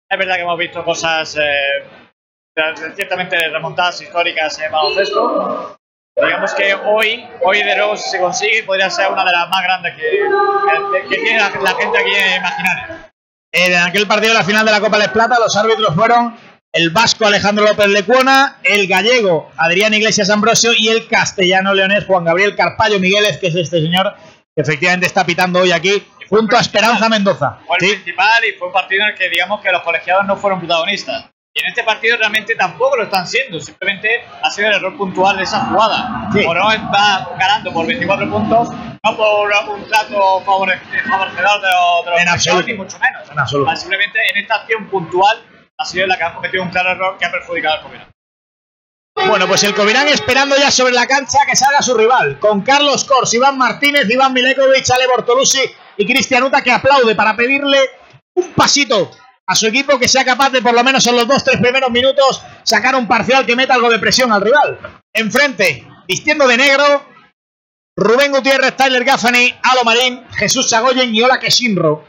Es verdad que hemos visto cosas eh, ciertamente remontadas históricas en baloncesto. Digamos que hoy, hoy de nuevo, si se consigue, podría ser una de las más grandes que, que, que tiene la, la gente aquí en Imaginario.
En aquel partido de la final de la Copa Les Plata, los árbitros fueron el vasco Alejandro López Lecuona, el gallego Adrián Iglesias Ambrosio y el castellano leonés Juan Gabriel Carpallo Migueles, que es este señor que efectivamente está pitando hoy aquí junto a Esperanza Mendoza.
Fue el ¿sí? principal y fue un partido en el que digamos que los colegiados no fueron protagonistas. Y en este partido realmente tampoco lo están siendo, simplemente ha sido el error puntual de esa jugada. Sí. Morón va ganando por veinticuatro puntos, no por un trato favorecedor de los, de los
en absoluto,
ni mucho menos.
En absoluto.
Simplemente en esta acción puntual ha sido la que ha cometido un claro error que ha perjudicado al Covirán.
Bueno, pues el Covirán esperando ya sobre la cancha que salga su rival, con Carlos Cors, Iván Martínez, Iván Milekovic, Ale Bortolusi y Cristian Uta, que aplaude para pedirle un pasito a su equipo, que sea capaz de por lo menos en los dos tres primeros minutos sacar un parcial que meta algo de presión al rival. Enfrente, vistiendo de negro, Rubén Gutiérrez, Tyler Gaffney, Alo Marín, Jesús Chagoyen y Ola Keshinro.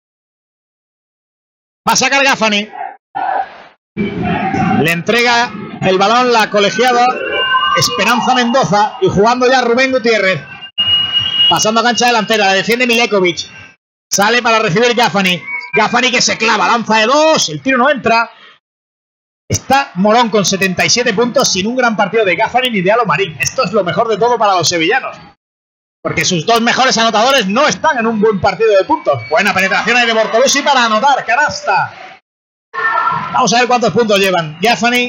Va a sacar Gaffney. Le entrega el balón la colegiada Esperanza Mendoza y jugando ya Rubén Gutiérrez. Pasando a cancha delantera, la defiende Milekovic. Sale para recibir Gaffney. Gaffney que se clava, lanza de dos, el tiro no entra. Está Morón con setenta y siete puntos sin un gran partido de Gaffney ni de Alo Marín. Esto es lo mejor de todo para los sevillanos, porque sus dos mejores anotadores no están en un buen partido de puntos. Buena penetración ahí de Bortolusi para anotar, canasta. Vamos a ver cuántos puntos llevan Gaffney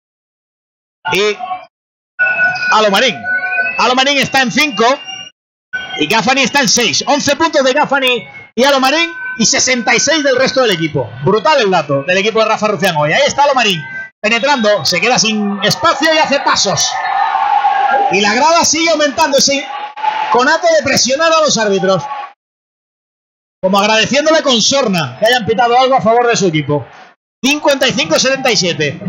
y Alo Marín. Alo Marín está en cinco y Gaffney está en seis. once puntos de Gaffney y Alo Marín y sesenta y seis del resto del equipo. Brutal el dato del equipo de Rafa Rufián hoy. Ahí está Alo Marín penetrando, se queda sin espacio y hace pasos. Y la grada sigue aumentando ese conato de presionar a los árbitros, como agradeciéndole con sorna que hayan pitado algo a favor de su equipo. cincuenta y cinco a setenta y siete.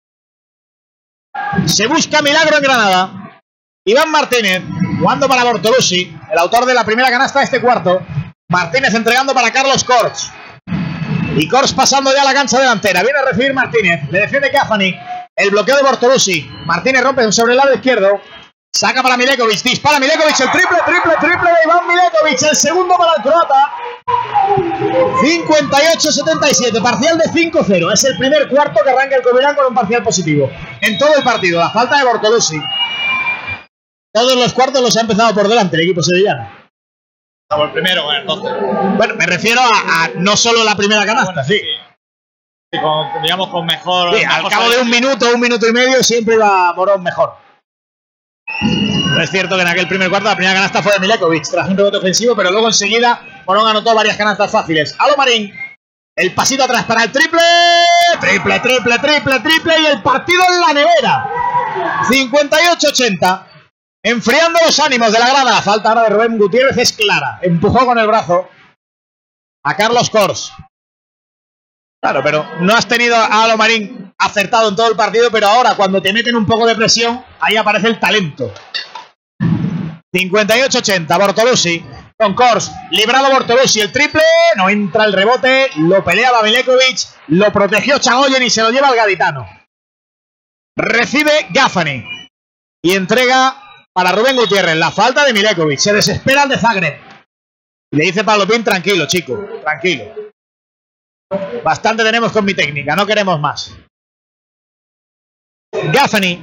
Se busca milagro en Granada. Iván Martínez jugando para Bortolusi, el autor de la primera canasta de este cuarto. Martínez entregando para Carlos Cors. Y Cors pasando ya a la cancha delantera. Viene a recibir Martínez. Le defiende Gaffney. El bloqueo de Bortolusi. Martínez rompe sobre el lado izquierdo. Saca para Milekovic. Dispara Milekovic. El triple, triple, triple de Iván Milekovic. El segundo para el croata. cincuenta y ocho a setenta y siete. Parcial de cinco cero. Es el primer cuarto que arranca el Covirán con un parcial positivo en todo el partido. La falta de Bortolusi. Todos los cuartos los ha empezado por delante el equipo sevillano.
Estamos el primero con el doce.
Bueno, me refiero a, a no solo la primera canasta, bueno, sí.
sí con, digamos con mejor...
Sí,
mejor
al cabo de un minuto, un minuto y medio, siempre iba Morón mejor. No es cierto que en aquel primer cuarto la primera canasta fue de Milekovic, tras un rebote ofensivo, pero luego enseguida Morón anotó varias canastas fáciles. Alo Marín, el pasito atrás para el triple, triple, triple, triple, triple, y el partido en la nevera. cincuenta y ocho a ochenta. Enfriando los ánimos de la grada. La falta ahora de Rubén Gutiérrez es clara. Empujó con el brazo a Carlos Cors. Claro, pero no has tenido a Alo Marín acertado en todo el partido, pero ahora cuando te meten un poco de presión, ahí aparece el talento. cincuenta y ocho a ochenta. Bortolusi con Cors. Librado Bortolusi. El triple. No entra el rebote. Lo peleaba Milekovic. Lo protegió Chagoyen y se lo lleva el gaditano. Recibe Gaffney. Y entrega para Rubén Gutiérrez. La falta de Milekovic. Se desespera el de Zagreb. Le dice Pablo Pin, tranquilo, chico. Tranquilo. Bastante tenemos con mi técnica. No queremos más. Gaffney.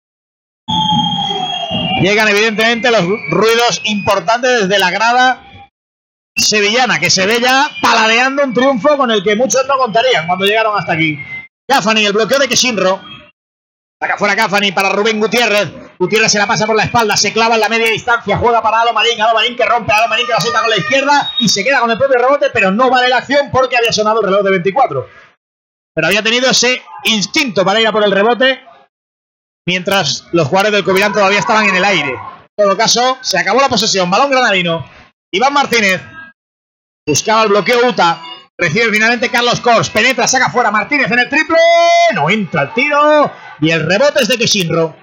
Llegan evidentemente los ruidos importantes desde la grada sevillana, que se ve ya paladeando un triunfo con el que muchos no contarían cuando llegaron hasta aquí. Gaffney, el bloqueo de Keshinro. Saca fuera Gaffney para Rubén Gutiérrez. Gutiérrez se la pasa por la espalda, se clava en la media distancia, juega para Alo Marín, Alo Marín que rompe, Alo Marín que la suelta con la izquierda y se queda con el propio rebote, pero no vale la acción porque había sonado el reloj de veinticuatro. Pero había tenido ese instinto para ir a por el rebote mientras los jugadores del Covirán todavía estaban en el aire. En todo caso, se acabó la posesión, balón granadino. Iván Martínez buscaba el bloqueo Uta. Recibe finalmente Carlos Cors, penetra, saca fuera Martínez en el triple, no entra el tiro y el rebote es de Keshinro.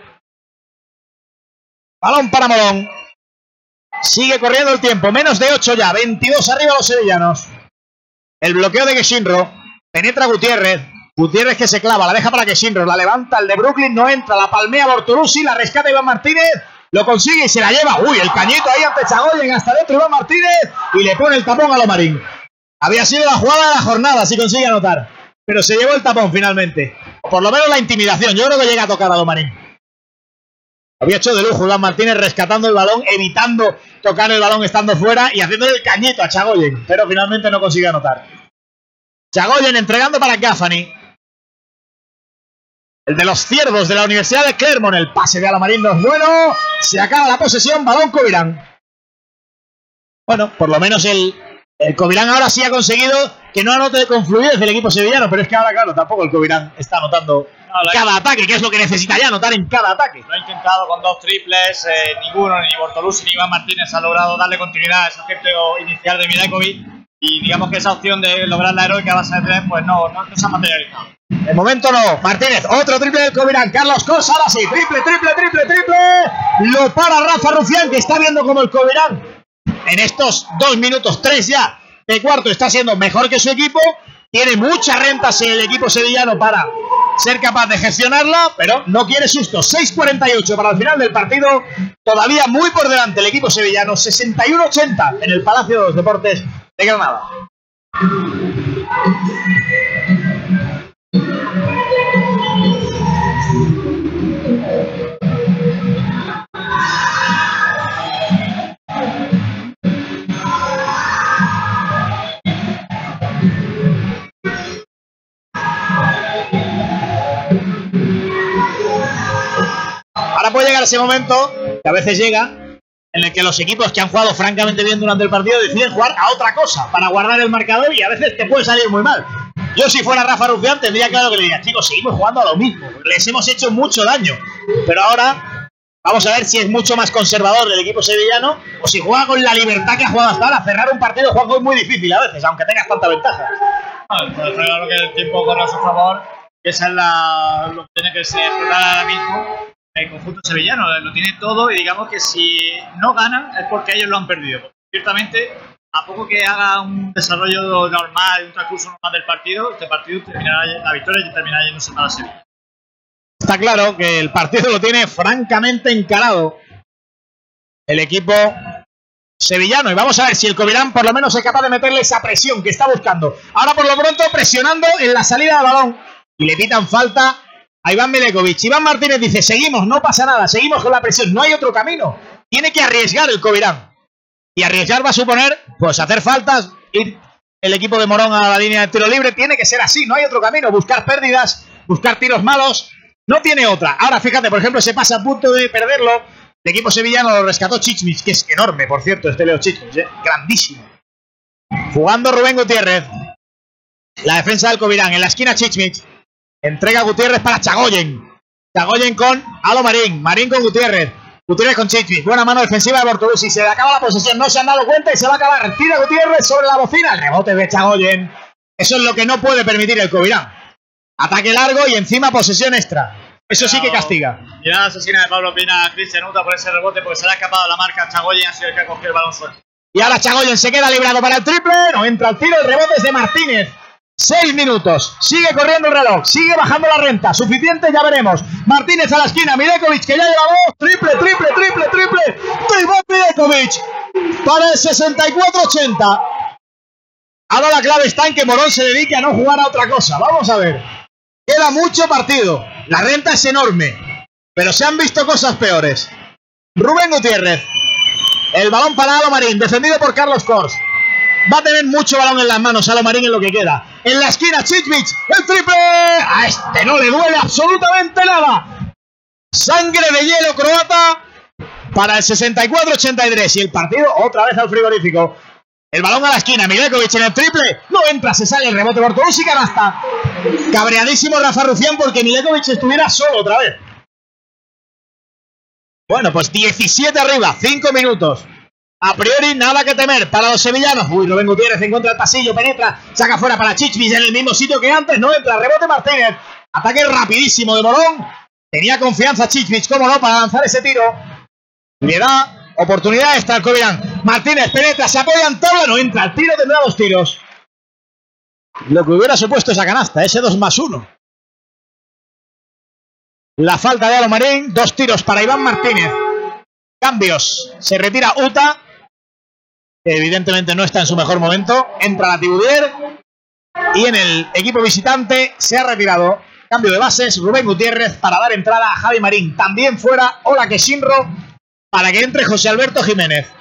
Balón para Morón. Sigue corriendo el tiempo, menos de ocho ya, veintidós arriba los sevillanos. El bloqueo de Keshinro. Penetra Gutiérrez. Gutiérrez que se clava, la deja para que Shinros la levanta, el de Brooklyn no entra, la palmea Bortolussi, la rescata Iván Martínez, lo consigue y se la lleva. Uy, el cañito ahí ante Chagoyen, hasta dentro Iván Martínez y le pone el tapón a Lomarín. Había sido la jugada de la jornada, si consigue anotar, pero se llevó el tapón finalmente. Por lo menos la intimidación, yo creo que llega a tocar a Lomarín. Había hecho de lujo Iván Martínez rescatando el balón, evitando tocar el balón estando fuera y haciéndole el cañito a Chagoyen, pero finalmente no consigue anotar. Chagoyen entregando para Gaffney. El de los ciervos de la Universidad de Clermont. El pase de Alomarín no es bueno. Se acaba la posesión. Balón Covirán. Bueno, por lo menos el, el Covirán ahora sí ha conseguido que no anote con fluidez el equipo sevillano. Pero es que ahora, claro, tampoco el Covirán está anotando no, cada ataque, que es lo que necesitaría anotar en cada ataque.
Lo ha intentado con dos triples. Eh, ninguno, ni Bortolussi ni Iván Martínez ha logrado darle continuidad a ese acierto inicial de Milekovic. Y digamos que esa opción de lograr la heroica base de tres, pues no, no, no se ha materializado.
De momento no. Martínez, otro triple del Covirán. Carlos Cos, ahora sí. Triple, triple, triple, triple. Lo para Rafa Rufián, que está viendo como el Covirán en estos dos minutos, tres ya de cuarto, está siendo mejor que su equipo. Tiene muchas rentas en el equipo sevillano para ser capaz de gestionarla, pero no quiere sustos. seis cuarenta y ocho para el final del partido. Todavía muy por delante el equipo sevillano. sesenta y uno ochenta en el Palacio de los Deportes de Granada. Ahora puede llegar ese momento, que a veces llega, en el que los equipos que han jugado francamente bien durante el partido deciden jugar a otra cosa para guardar el marcador y a veces te puede salir muy mal. Yo si fuera Rafa Rufián tendría claro que le diría, chicos, seguimos jugando a lo mismo, les hemos hecho mucho daño, pero ahora vamos a ver si es mucho más conservador del equipo sevillano o si juega con la libertad que ha jugado hasta ahora. Cerrar un partido juego es muy difícil a veces, aunque tengas tanta ventaja.
Bueno, pues claro que el tiempo corre a su favor, que esa es la, lo que tiene que ser ahora mismo. El conjunto sevillano lo tiene todo y digamos que si no ganan es porque ellos lo han perdido. Porque ciertamente, a poco que haga un desarrollo normal, un transcurso normal del partido, este partido terminará, la victoria terminará yéndose para Sevilla.
Está claro que el partido lo tiene francamente encarado el equipo sevillano y vamos a ver si el Covirán por lo menos es capaz de meterle esa presión que está buscando. Ahora por lo pronto presionando en la salida del balón y le pitan falta a Iván Milekovic. Iván Martínez dice, seguimos, no pasa nada, seguimos con la presión, no hay otro camino. Tiene que arriesgar el Covirán. Y arriesgar va a suponer, pues, hacer faltas, ir el equipo de Morón a la línea de tiro libre. Tiene que ser así, no hay otro camino. Buscar pérdidas, buscar tiros malos, no tiene otra. Ahora, fíjate, por ejemplo, se pasa a punto de perderlo. El equipo sevillano lo rescató Chichmich, que es enorme, por cierto, este Leo Chichmich, ¿eh? Grandísimo. Jugando Rubén Gutiérrez. La defensa del Covirán, en la esquina Chichmich. Entrega Gutiérrez para Chagoyen. Chagoyen con Alomarín. Marín con Gutiérrez. Gutiérrez con Chichmich. Buena mano defensiva de Bortolussi. Se le acaba la posesión. No se han dado cuenta y se va a acabar. Tira Gutiérrez sobre la bocina. El rebote de Chagoyen. Eso es lo que no puede permitir el Covirán. Ataque largo y encima posesión extra. Eso sí que castiga.
Mirada asesina de Pablo Pina a Cristian Uta por ese rebote porque se le ha escapado la marca. Chagoyen ha sido el que ha cogido el balón suelto.
Y ahora Chagoyen se queda librado para el triple. No entra el tiro. El rebote es de Martínez. Seis minutos, sigue corriendo el reloj, sigue bajando la renta, suficiente, ya veremos. Martínez a la esquina, Milekovic que ya lleva dos, triple, triple, triple, triple, triple Milekovic para el sesenta y cuatro ochenta. Ahora la clave está en que Morón se dedique a no jugar a otra cosa, vamos a ver. Queda mucho partido, la renta es enorme, pero se han visto cosas peores. Rubén Gutiérrez, el balón para Alomarín, defendido por Carlos Cors. Va a tener mucho balón en las manos Alomarín en lo que queda. En la esquina, Chichmich, el triple. A este no le duele absolutamente nada. Sangre de hielo croata para el sesenta y cuatro ochenta y tres. Y el partido otra vez al frigorífico. El balón a la esquina, Milekovic en el triple. No entra, se sale el rebote Bortolussi, canasta. Cabreadísimo Rafa Rufián porque Milekovic estuviera solo otra vez. Bueno, pues diecisiete arriba, cinco minutos. A priori, nada que temer para los sevillanos. Uy, Rubén Gutiérrez encuentra el pasillo, penetra, saca fuera para Chichmich en el mismo sitio que antes. No entra, rebote Martínez. Ataque rapidísimo de Morón. Tenía confianza Chichmich, cómo no, para lanzar ese tiro. Le da oportunidad extra al Covirán. Martínez penetra, se apoya en tabla, no entra. El tiro tendrá dos tiros. lo que hubiera supuesto esa canasta, ese dos más uno. La falta de Alo Marín, dos tiros para Iván Martínez. Cambios, se retira Uta, que evidentemente no está en su mejor momento. Entra Latibudier y en el equipo visitante se ha retirado, cambio de bases, Rubén Gutiérrez para dar entrada a Javi Marín. También fuera Ola Quesinro para que entre José Alberto Jiménez.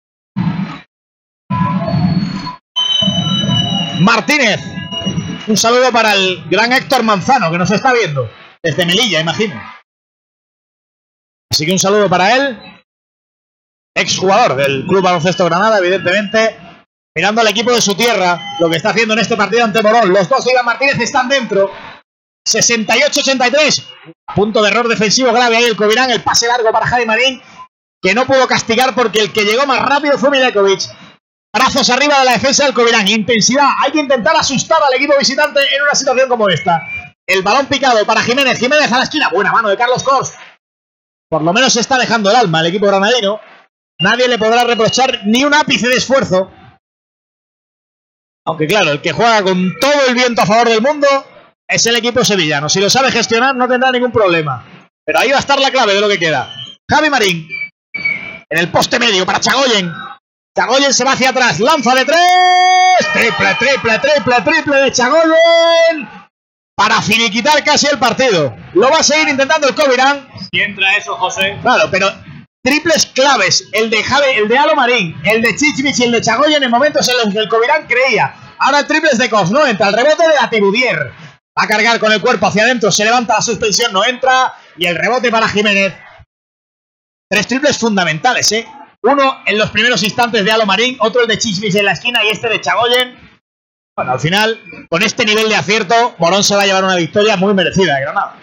Martínez, un saludo para el gran Héctor Manzano, que nos está viendo desde Melilla, imagino. Así que un saludo para él, exjugador del Club Baloncesto Granada, evidentemente, mirando al equipo de su tierra, lo que está haciendo en este partido ante Morón. Los dos de Iván Martínez están dentro. sesenta y ocho ochenta y tres. Punto de error defensivo grave ahí el Covirán. El pase largo para Javi Marín, que no pudo castigar porque el que llegó más rápido fue Milekovic. Brazos arriba de la defensa del Covirán. Intensidad. Hay que intentar asustar al equipo visitante en una situación como esta. El balón picado para Jiménez. Jiménez a la esquina. Buena mano de Carlos Cors. Por lo menos se está dejando el alma el equipo granadino. Nadie le podrá reprochar ni un ápice de esfuerzo. Aunque claro, el que juega con todo el viento a favor del mundo es el equipo sevillano. Si lo sabe gestionar no tendrá ningún problema. Pero ahí va a estar la clave de lo que queda. Javi Marín en el poste medio para Chagoyen. Chagoyen se va hacia atrás, lanza de tres. Triple, triple, triple, triple de Chagoyen para finiquitar casi el partido. Lo va a seguir intentando el Covirán.
Si entra eso, José.
Claro, pero triples claves, el de Javi, el de Alo Marín, el de Chichmich y el de Chagoyen en momentos en los que el Covirán creía. Ahora triples de Cos, no entra. El rebote de Latibudier. Va a cargar con el cuerpo hacia adentro, se levanta la suspensión, no entra. Y el rebote para Jiménez. Tres triples fundamentales, ¿eh? Uno en los primeros instantes de Alo Marín, otro el de Chichmich en la esquina y este de Chagoyen. Bueno, al final, con este nivel de acierto, Morón se va a llevar una victoria muy merecida de Granada.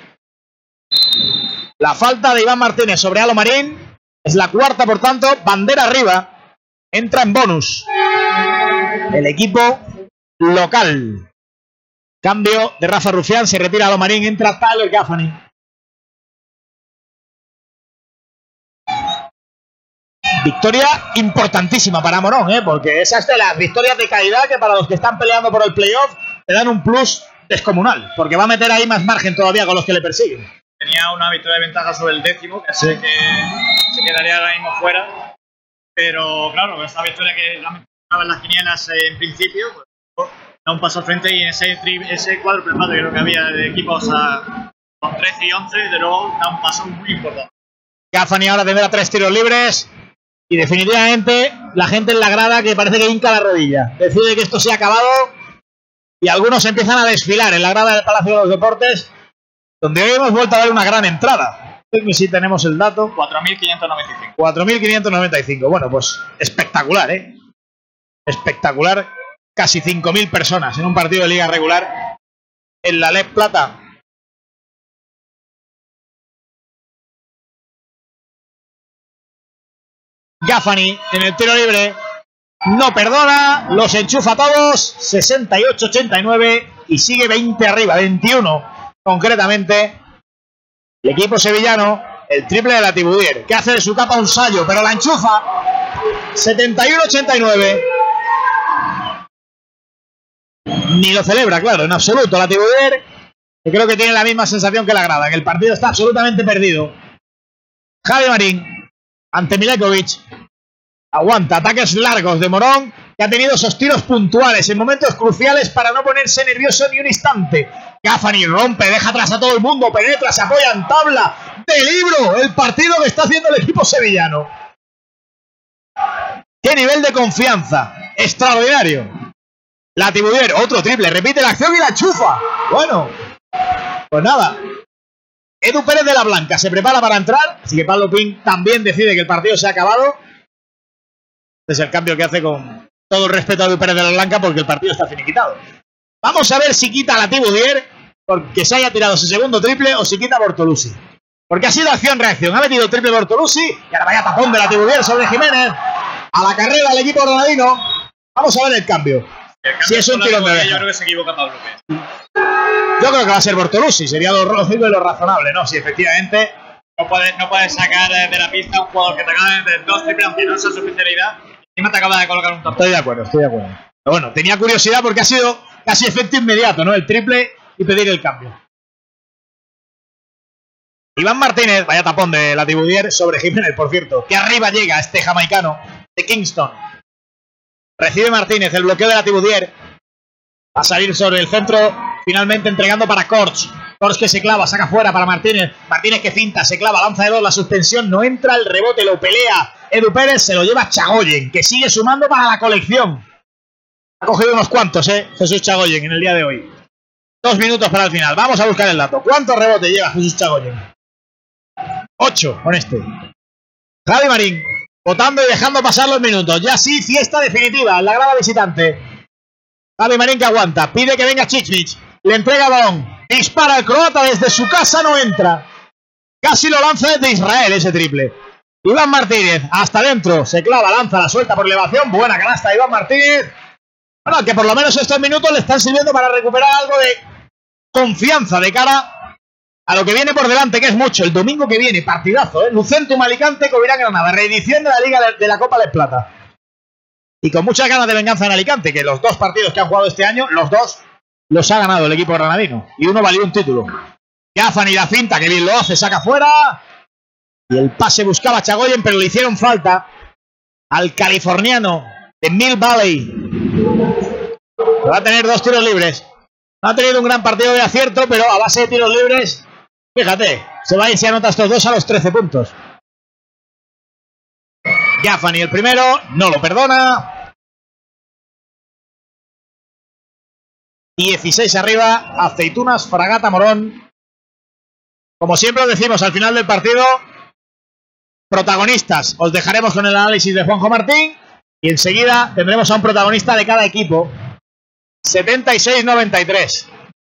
La falta de Iván Martínez sobre Alo Marín es la cuarta, por tanto, bandera arriba. Entra en bonus el equipo local. Cambio de Rafa Rufián, se retira Alo Marín, entra Tyler Gaffney. Victoria importantísima para Morón, ¿eh? Porque esa es de las victorias de calidad que para los que están peleando por el playoff te dan un plus descomunal, porque va a meter ahí más margen todavía con los que le persiguen.
Tenía una victoria de ventaja sobre el décimo, que sé que se quedaría ahora mismo fuera. Pero claro, esa victoria que estaba en las quinielas eh, en principio, pues, da un paso al frente y en ese, tri, ese cuadro empate que creo que había de equipos a, con trece y once, de luego da un paso muy importante.
Gaffney ahora tendrá tres tiros libres y definitivamente la gente en la grada que parece que hinca la rodilla. Decide que esto se ha acabado y algunos empiezan a desfilar en la grada del Palacio de los Deportes, donde hoy hemos vuelto a ver una gran entrada. Si tenemos el dato.
cuatro mil quinientos noventa y cinco.
cuatro mil quinientos noventa y cinco. Bueno, pues espectacular, ¿eh? Espectacular. Casi cinco mil personas en un partido de liga regular en la L E P Plata. Gaffney en el tiro libre. No perdona. Los enchufa todos. sesenta y ocho ochenta y nueve. Y sigue veinte arriba. veintiuno. Concretamente, el equipo sevillano, el triple de Latibudier, que hace de su capa un sallo, pero la enchufa. setenta y uno ochenta y nueve. Ni lo celebra, claro, en absoluto. Latibudier, que creo que tiene la misma sensación que la grada, que el partido está absolutamente perdido. Javi Marín, ante Milekovic, aguanta ataques largos de Morón, que ha tenido esos tiros puntuales en momentos cruciales para no ponerse nervioso ni un instante. Gaffney rompe, deja atrás a todo el mundo, penetra, se apoya en tabla. ¡De libro! El partido que está haciendo el equipo sevillano. ¡Qué nivel de confianza! ¡Extraordinario! Latibudier, otro triple, repite la acción y la enchufa. Bueno, pues nada. Edu Pérez de la Blanca se prepara para entrar, así que Pablo Pin también decide que el partido se ha acabado. Este es el cambio que hace con todo el respeto a Edu Pérez de la Blanca, porque el partido está finiquitado. Vamos a ver si quita a Latibudier porque se haya tirado ese segundo triple o si quita a Bortolusi. Porque ha sido acción-reacción. Ha metido el triple Bortolusi y ahora vaya tapón de Latibudier sobre Jiménez. A la carrera del equipo granadino. Vamos a ver el cambio.
El cambio
si es un tirón de oreja.
Yo creo que se equivoca Pablo Pérez.
Yo creo que va a ser Bortolusi. Sería lo lógico y lo razonable, ¿no? Si efectivamente
no puedes no puede sacar de la pista a un jugador que te acaba de dos triples, aunque no sea su especialidad. Encima te acaba de colocar un tapón.
Estoy de acuerdo, estoy de acuerdo. Pero bueno, tenía curiosidad porque ha sido casi efecto inmediato, ¿no? El triple y pedir el cambio. Iván Martínez, vaya tapón de Latibudier sobre Jiménez, por cierto. Que arriba llega este jamaicano de Kingston. Recibe Martínez, el bloqueo de Latibudier. Va a salir sobre el centro, finalmente entregando para Korch. Korch que se clava, saca fuera para Martínez. Martínez que finta, se clava, lanza de dos, la suspensión, no entra, el rebote, lo pelea Edu Pérez, se lo lleva Chagoyen, que sigue sumando para la colección. Ha cogido unos cuantos, eh, Jesús Chagoyen en el día de hoy. Dos minutos para el final, vamos a buscar el dato. ¿Cuántos rebotes lleva Jesús Chagoyen? Ocho con este. Javi Marín, votando y dejando pasar los minutos. Ya sí, fiesta definitiva en la grada visitante. Javi Marín que aguanta, pide que venga Chichvich, le entrega el balón, dispara el croata desde su casa, no entra. Casi lo lanza desde Israel ese triple. Iván Martínez, hasta adentro, se clava, lanza, la suelta por elevación, buena canasta Iván Martínez. Bueno, que por lo menos estos minutos le están sirviendo para recuperar algo de confianza de cara a lo que viene por delante, que es mucho. El domingo que viene, partidazo, ¿eh? Lucentum Alicante, Covirán Granada, reedición de la Liga de, de la Copa de Plata. Y con muchas ganas de venganza en Alicante, que los dos partidos que han jugado este año, los dos los ha ganado el equipo granadino. Y uno valió un título. Gaffney la finta, que bien lo hace, saca fuera. Y el pase buscaba a Chagoyen, pero le hicieron falta al californiano de Mill Valley. Va a tener dos tiros libres. No ha tenido un gran partido de acierto, pero a base de tiros libres, fíjate, se va a ir si anota estos dos a los trece puntos. Gaffney el primero, no lo perdona. dieciséis arriba, Aceitunas, Fragata, Morón. Como siempre os decimos al final del partido, protagonistas. Os dejaremos con el análisis de Juanjo Martín y enseguida tendremos a un protagonista de cada equipo. setenta y seis noventa y tres.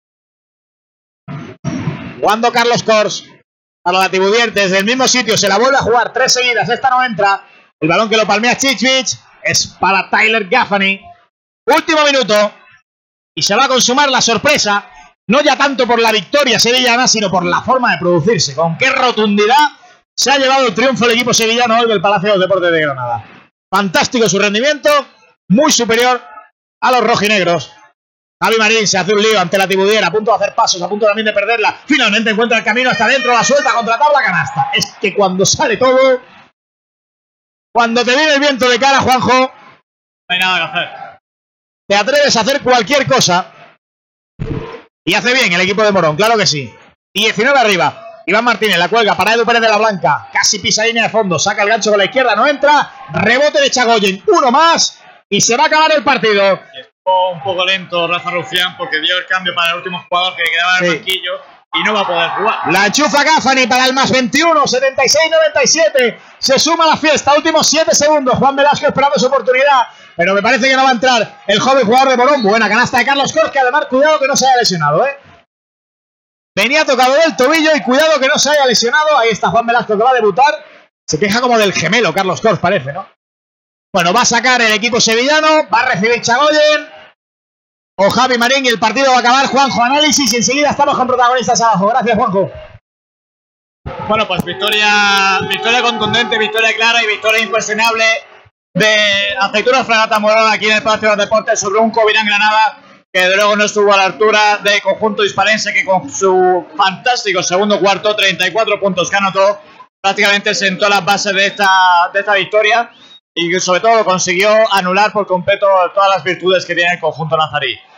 Jugando Carlos Korch para Latibudier desde el mismo sitio. Se la vuelve a jugar tres seguidas. Esta no entra. El balón que lo palmea Chichvich es para Tyler Gaffney. Último minuto. Y se va a consumar la sorpresa. No ya tanto por la victoria sevillana, sino por la forma de producirse. Con qué rotundidad se ha llevado el triunfo el equipo sevillano hoy del Palacio de los Deportes de Granada. Fantástico su rendimiento. Muy superior a los rojinegros. Javi Marín se hace un lío ante Latibudier, a punto de hacer pasos, a punto también de perderla. Finalmente encuentra el camino hasta adentro, la suelta contra tabla, canasta. Es que cuando sale todo, cuando te viene el viento de cara, Juanjo,
no hay nada que hacer.
Te atreves a hacer cualquier cosa. Y hace bien el equipo de Morón, claro que sí. diecinueve arriba. Iván Martínez la cuelga para Edu Pérez de la Blanca. Casi pisa línea de fondo, saca el gancho con la izquierda, no entra. Rebote de Chagoyen, uno más. Y se va a acabar el partido.
Un poco lento Rafa Rufián porque dio el cambio para el último jugador que quedaba en el sí. banquillo y no va a poder jugar.
La enchufa Gaffney para el más veintiuno, setenta y seis noventa y siete. Se suma a la fiesta, últimos siete segundos. Juan Velasco esperando su oportunidad, pero me parece que no va a entrar el joven jugador de Morón. Buena canasta de Carlos Korch, que además cuidado que no se haya lesionado, ¿eh? Venía tocado del tobillo y cuidado que no se haya lesionado. Ahí está Juan Velasco que va a debutar. Se queja como del gemelo Carlos Korch, parece, ¿no? Bueno, va a sacar el equipo sevillano, va a recibir Chagoyen o Javi Marín y el partido va a acabar. Juanjo, análisis y enseguida estamos con protagonistas abajo. Gracias, Juanjo.
Bueno, pues victoria victoria contundente, victoria clara y victoria impresionable de Aceitunas Fragata Morón aquí en el Palacio de los Deportes sobre un Covirán Granada que de luego no estuvo a la altura del conjunto hispalense, que con su fantástico segundo cuarto, treinta y cuatro puntos que anotó, prácticamente sentó las bases de esta, de esta victoria y sobre todo consiguió anular por completo todas las virtudes que tiene el conjunto nazarí.